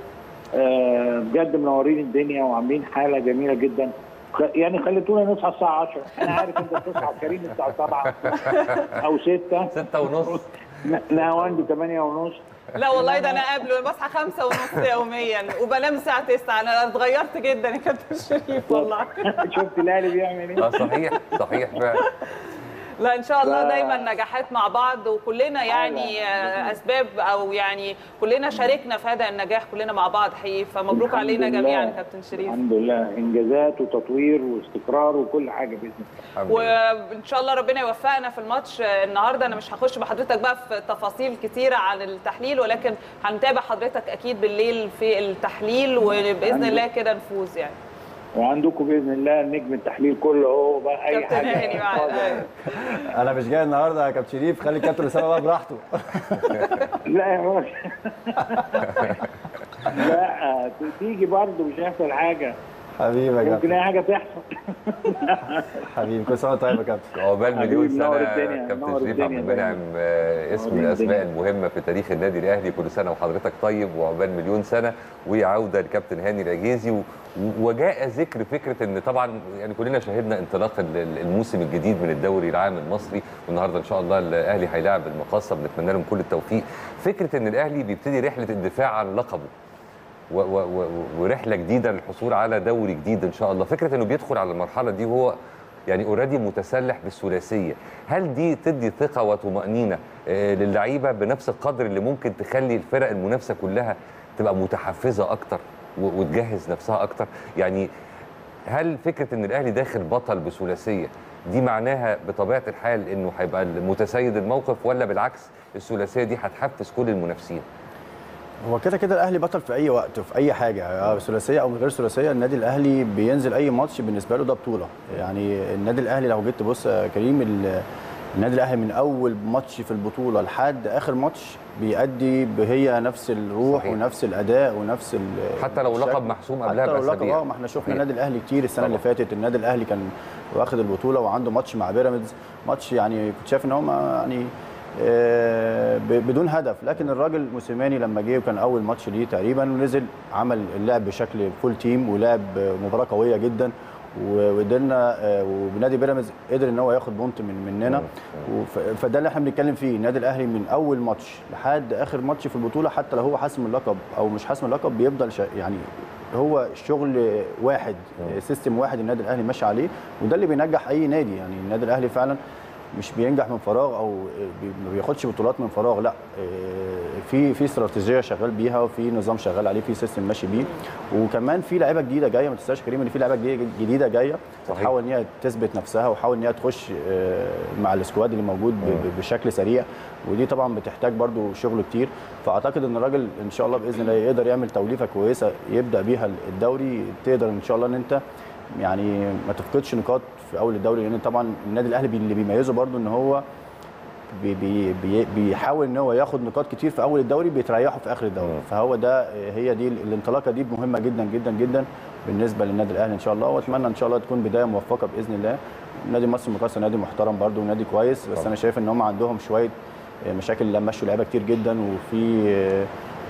بجد منورين الدنيا وعاملين حاله جميله جدا. يعني خليتونا نصحى الساعه 10. انا عارف انت بتصحى كريم الساعه 7 او 6:30. نهاوند 8:30. لا والله ده انا قبله بصحى 5:30 يوميا وبنام الساعه 9. انا اتغيرت جدا يا كابتن شريف والله. شفت الاهلي بيعمل ايه؟ صحيح فعلا. لا ان شاء الله دايما نجاحات مع بعض، وكلنا يعني اسباب او يعني كلنا شاركنا في هذا النجاح كلنا مع بعض حقيقي. فمبروك علينا جميعا كابتن شريف. الحمد لله، انجازات وتطوير واستقرار وكل حاجه باذن الله. وان شاء الله ربنا يوفقنا في الماتش النهارده. انا مش هخش بحضرتك بقى في تفاصيل كتيره عن التحليل، ولكن هنتابع حضرتك اكيد بالليل في التحليل، وباذن الله كده نفوز يعني. وعندكم باذن الله نجم التحليل كله هو بقى اي حاجه. انا مش جاي النهارده يا كابتن شريف، خلي الكابتن اسامه بقى براحته. لا يا راجل لا تيجي برضه مش هيحصل حاجه. حبيبي يا كابتن، ممكن اي حاجه تحصل. حبيبي كل سنه طيب يا كابتن. عقبال مليون سنه كابتن شريف عبد المنعم، اسم من الاسماء المهمه في تاريخ النادي الاهلي. كل سنه وحضرتك طيب وعقبال مليون سنه. وعوده لكابتن هاني العجيزي، وجاء ذكر فكره ان طبعا يعني كلنا شاهدنا انطلاق الموسم الجديد من الدوري العام المصري، والنهارده ان شاء الله الاهلي هيلاعب المقاصه، بنتمنى لهم كل التوفيق. فكره ان الاهلي بيبتدي رحله الدفاع عن لقبه ورحله جديده للحصول على دوري جديد ان شاء الله. فكره انه بيدخل على المرحله دي وهو يعني اوريدي متسلح بالثلاثيه، هل دي تدي ثقه وطمانينه للعيبه بنفس القدر اللي ممكن تخلي الفرق المنافسه كلها تبقى متحفزه اكتر وتجهز نفسها اكتر؟ يعني هل فكره ان الاهلي داخل بطل بثلاثيه دي معناها بطبيعه الحال انه هيبقى متسيد الموقف، ولا بالعكس الثلاثيه دي هتحفز كل المنافسين؟ هو كده كده الاهلي بطل في اي وقت وفي اي حاجه، ثلاثيه او من غير ثلاثيه. النادي الاهلي بينزل اي ماتش بالنسبه له ده بطوله. يعني النادي الاهلي لو جيت تبص يا كريم، النادي الاهلي من اول ماتش في البطوله لحد اخر ماتش بيأدي هي نفس الروح صحيح. ونفس الاداء ونفس حتى لو لقب محسوم قبلها باسابيع. ما احنا شفنا النادي الاهلي كتير السنه اللي فاتت. النادي الاهلي كان واخد البطوله وعنده ماتش مع بيراميدز، ماتش يعني كنت شايف ان هم يعني بدون هدف، لكن الراجل موسيماني لما جه وكان اول ماتش ليه تقريبا ونزل عمل اللعب بشكل فول تيم ولعب مباراه قويه جدا، وقدرنا ونادي بيراميدز قدر ان هو ياخد بونت مننا. فده اللي احنا بنتكلم فيه. النادي الاهلي من اول ماتش لحد اخر ماتش في البطوله، حتى لو هو حاسم اللقب او مش حاسم اللقب، بيفضل يعني هو شغل واحد، سيستم واحد النادي الاهلي ماشي عليه، وده اللي بينجح اي نادي. يعني النادي الاهلي فعلا مش بينجح من فراغ او ما بياخدش بطولات من فراغ، لا، في استراتيجيه شغال بيها وفي نظام شغال عليه، في سيستم ماشي بيه، وكمان في لعيبه جديده جايه. ما تنساش كريم ان في لعيبه جديده جايه تحاول ان هي تثبت نفسها وحاول ان هي تخش مع السكواد اللي موجود بشكل سريع، ودي طبعا بتحتاج برده شغل كتير. فاعتقد ان الراجل ان شاء الله باذن الله يقدر يعمل توليفه كويسه يبدا بيها الدوري، تقدر ان شاء الله ان انت يعني ما تفقدش نقاط في اول الدوري، لان طبعا النادي الاهلي اللي بيميزه برده ان هو بيحاول ان هو ياخد نقاط كتير في اول الدوري بيتريحوا في اخر الدوري. فهو ده هي دي الانطلاقه دي مهمه جدا جدا جدا بالنسبه للنادي الاهلي ان شاء الله، واتمنى ان شاء الله تكون بدايه موفقه باذن الله. نادي مصر المقاصه نادي محترم برده ونادي كويس، بس انا شايف ان هم عندهم شويه مشاكل لما مشوا لعيبه كتير جدا، وفي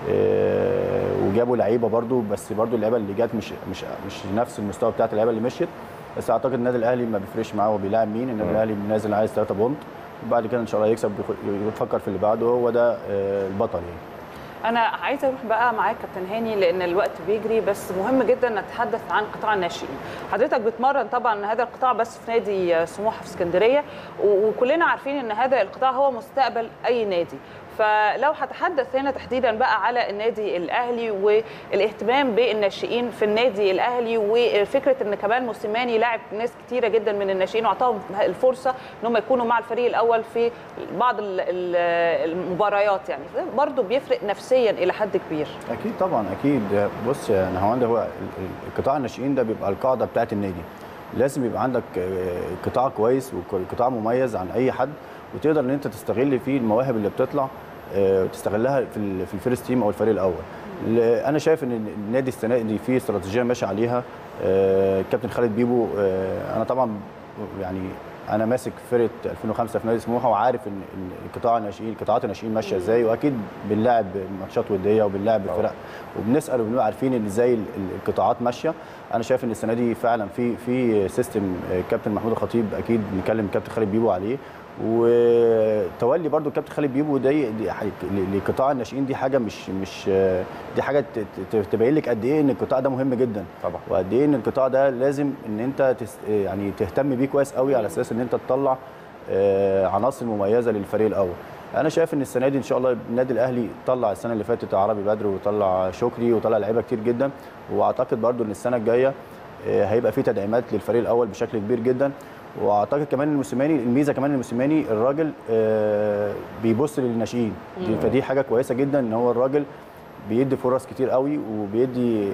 وجابوا لعيبه برده، بس برده اللعيبه اللي جت مش نفس المستوى بتاعت اللعيبه اللي مشيت. بس اعتقد النادي الاهلي ما بيفرقش معاه هو بيلاعب مين. النادي الاهلي نازل عايز 3 بونت، وبعد كده ان شاء الله يكسب ويفكر في اللي بعده، هو ده البطل يعني. انا عايزه اروح بقى معاك كابتن هاني لان الوقت بيجري، بس مهم جدا نتحدث عن قطاع الناشئين. حضرتك بتمرن طبعا هذا القطاع بس في نادي سموحه في اسكندريه، وكلنا عارفين ان هذا القطاع هو مستقبل اي نادي. فلو هتحدث هنا تحديدا بقى على النادي الاهلي والاهتمام بالناشئين في النادي الاهلي، وفكره ان كمان موسيماني لاعب ناس كتيره جدا من الناشئين واعطاهم الفرصه ان هم يكونوا مع الفريق الاول في بعض المباريات، يعني برضه بيفرق نفسيا الى حد كبير. اكيد طبعا اكيد. بص يا نهاوند، هو قطاع الناشئين ده بيبقى القاعده بتاعت النادي. لازم يبقى عندك قطاع كويس وقطاع مميز عن اي حد، وتقدر ان انت تستغل فيه المواهب اللي بتطلع وتستغلها في الفيرست تيم او الفريق الاول. انا شايف ان النادي السنه دي في استراتيجيه ماشي عليها. الكابتن خالد بيبو، انا طبعا يعني انا ماسك فرقه 2005 في نادي سموحه، وعارف ان قطاعات الناشئين ماشيه ازاي، واكيد بنلاعب ماتشات وديه وبنلاعب الفرق وبنسال وبنبقى عارفين ان ازاي القطاعات ماشيه. انا شايف ان السنه دي فعلا في سيستم الكابتن محمود الخطيب اكيد بنكلم الكابتن خالد بيبو عليه، وتولي برضو الكابتن خالد بيبو دي لقطاع الناشئين دي حاجه مش دي حاجه تبين لك قد ايه ان القطاع ده مهم جدا طبعا، وقد ايه ان القطاع ده لازم ان انت يعني تهتم بيه كويس قوي على اساس ان انت تطلع عناصر مميزه للفريق الاول. انا شايف ان السنه دي ان شاء الله النادي الاهلي طلع السنه اللي فاتت عربي بدر وطلع شكري وطلع لعيبه كتير جدا، واعتقد برضو ان السنه الجايه هيبقى في تدعيمات للفريق الاول بشكل كبير جدا. واعتقد كمان الموسيماني الميزه كمان الموسيماني الراجل بيبص للناشئين، فدي حاجه كويسه جدا ان هو الراجل بيدي فرص كتير قوي وبيدي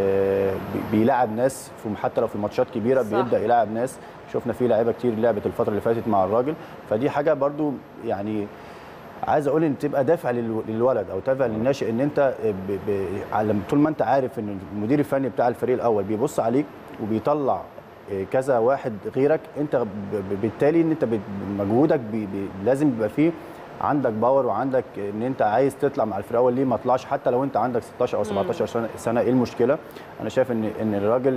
بيلاعب ناس حتى لو في ماتشات كبيره بيبدا يلاعب ناس. شفنا فيه لعيبه كتير لعبت الفتره اللي فاتت مع الراجل، فدي حاجه برضو يعني عايز اقول ان تبقى دافع للولد او دافع للناشئ، ان انت طول ما انت عارف ان المدير الفني بتاع الفريق الاول بيبص عليك وبيطلع كذا واحد غيرك، انت بالتالي ان انت مجهودك لازم يبقى فيه عندك باور وعندك ان انت عايز تطلع مع الفريق الاول. ليه ما طلعش حتى لو انت عندك 16 او 17 سنه؟ ايه المشكله؟ انا شايف ان الراجل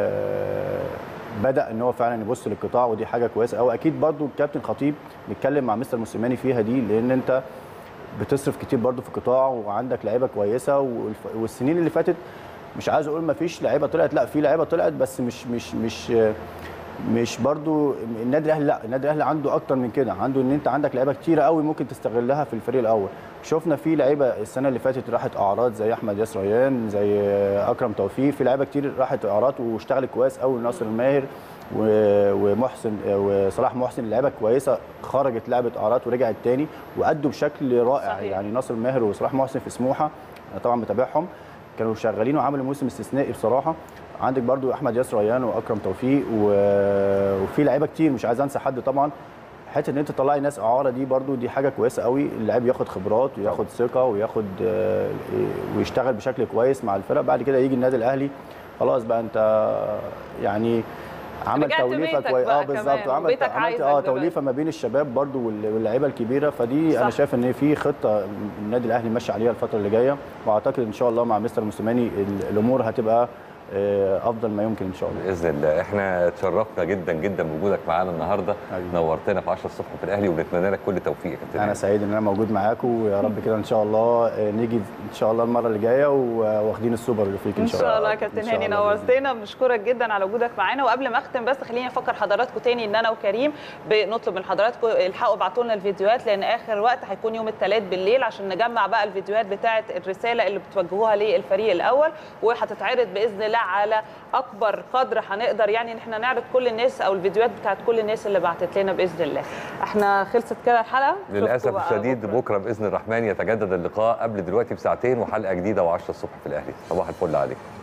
بدا ان هو فعلا يبص للقطاع، ودي حاجه كويسه قوي. اكيد برضو الكابتن خطيب بيتكلم مع مستر موسيماني فيها دي، لان انت بتصرف كتير برضو في القطاع وعندك لعيبه كويسه، والسنين اللي فاتت مش عايز اقول ما فيش لعيبه طلعت، لا في لعيبه طلعت، بس مش برضو النادي الاهلي، لا النادي الاهلي عنده اكتر من كده، عنده ان انت عندك لعيبه كتيره قوي ممكن تستغلها في الفريق الاول. شفنا في لعيبه السنه اللي فاتت راحت اعراض زي احمد ياسر ريان، زي اكرم توفيق، في لعيبه كتير راحت اعراض واشتغلت كويس قوي، ناصر الماهر ومحسن وصلاح محسن، لعيبه كويسه خرجت لعبه اعراض ورجعت تاني وادوا بشكل رائع. صحيح. يعني ناصر الماهر وصلاح محسن في سموحه انا طبعا متابعهم، كانوا شغالين وعملوا موسم استثنائي بصراحه. عندك برضو احمد ياسر ريان واكرم توفيق وفي لعيبه كتير مش عايز انسى حد طبعا. حته ان انت تطلعي ناس اعاره دي برضو دي حاجه كويسه قوي، اللاعب ياخد خبرات وياخد ثقه وياخد ويشتغل بشكل كويس مع الفرق، بعد كده يجي النادي الاهلي خلاص بقى انت يعني عمل توليفه كويسه. بالظبط، عملت توليفه ما بين الشباب برضو واللعيبه الكبيره، فدي صح. انا شايف ان في خطه النادي الاهلي ماشي عليها الفتره اللي جايه، واعتقد ان شاء الله مع مستر موسيماني الامور هتبقى افضل ما يمكن ان شاء الله باذن الله. احنا اتشرفنا جدا جدا بوجودك معانا النهارده، نورتنا في 10 الصبح في الاهلي، وبنتمنى لك كل التوفيق يا كابتن. انا سعيد ان انا موجود معاكم، ويا رب كده ان شاء الله نيجي ان شاء الله المره اللي جايه واخدين السوبر اللي فيك ان شاء الله. ان شاء الله يا كابتن هاني نورتنا، بنشكرك جدا على وجودك معانا. وقبل ما اختم بس خليني افكر حضراتكم تاني ان انا وكريم بنطلب من حضراتكم الحقوا ابعتوا لنا الفيديوهات، لان اخر وقت هيكون يوم الثلاث بالليل عشان نجمع بقى الفيديوهات بتاعه الرساله اللي بتوجهوها للفريق الاول، وهتتعرض باذن الله على اكبر قدر هنقدر، يعني ان احنا نعرض كل الناس او الفيديوهات بتاعت كل الناس اللي بعتت لنا باذن الله. احنا خلصت كده الحلقه للاسف الشديد. بكره باذن الرحمن يتجدد اللقاء قبل دلوقتي بساعتين، وحلقه جديده و10 الصبح في الاهلي. صباح الفل عليكم.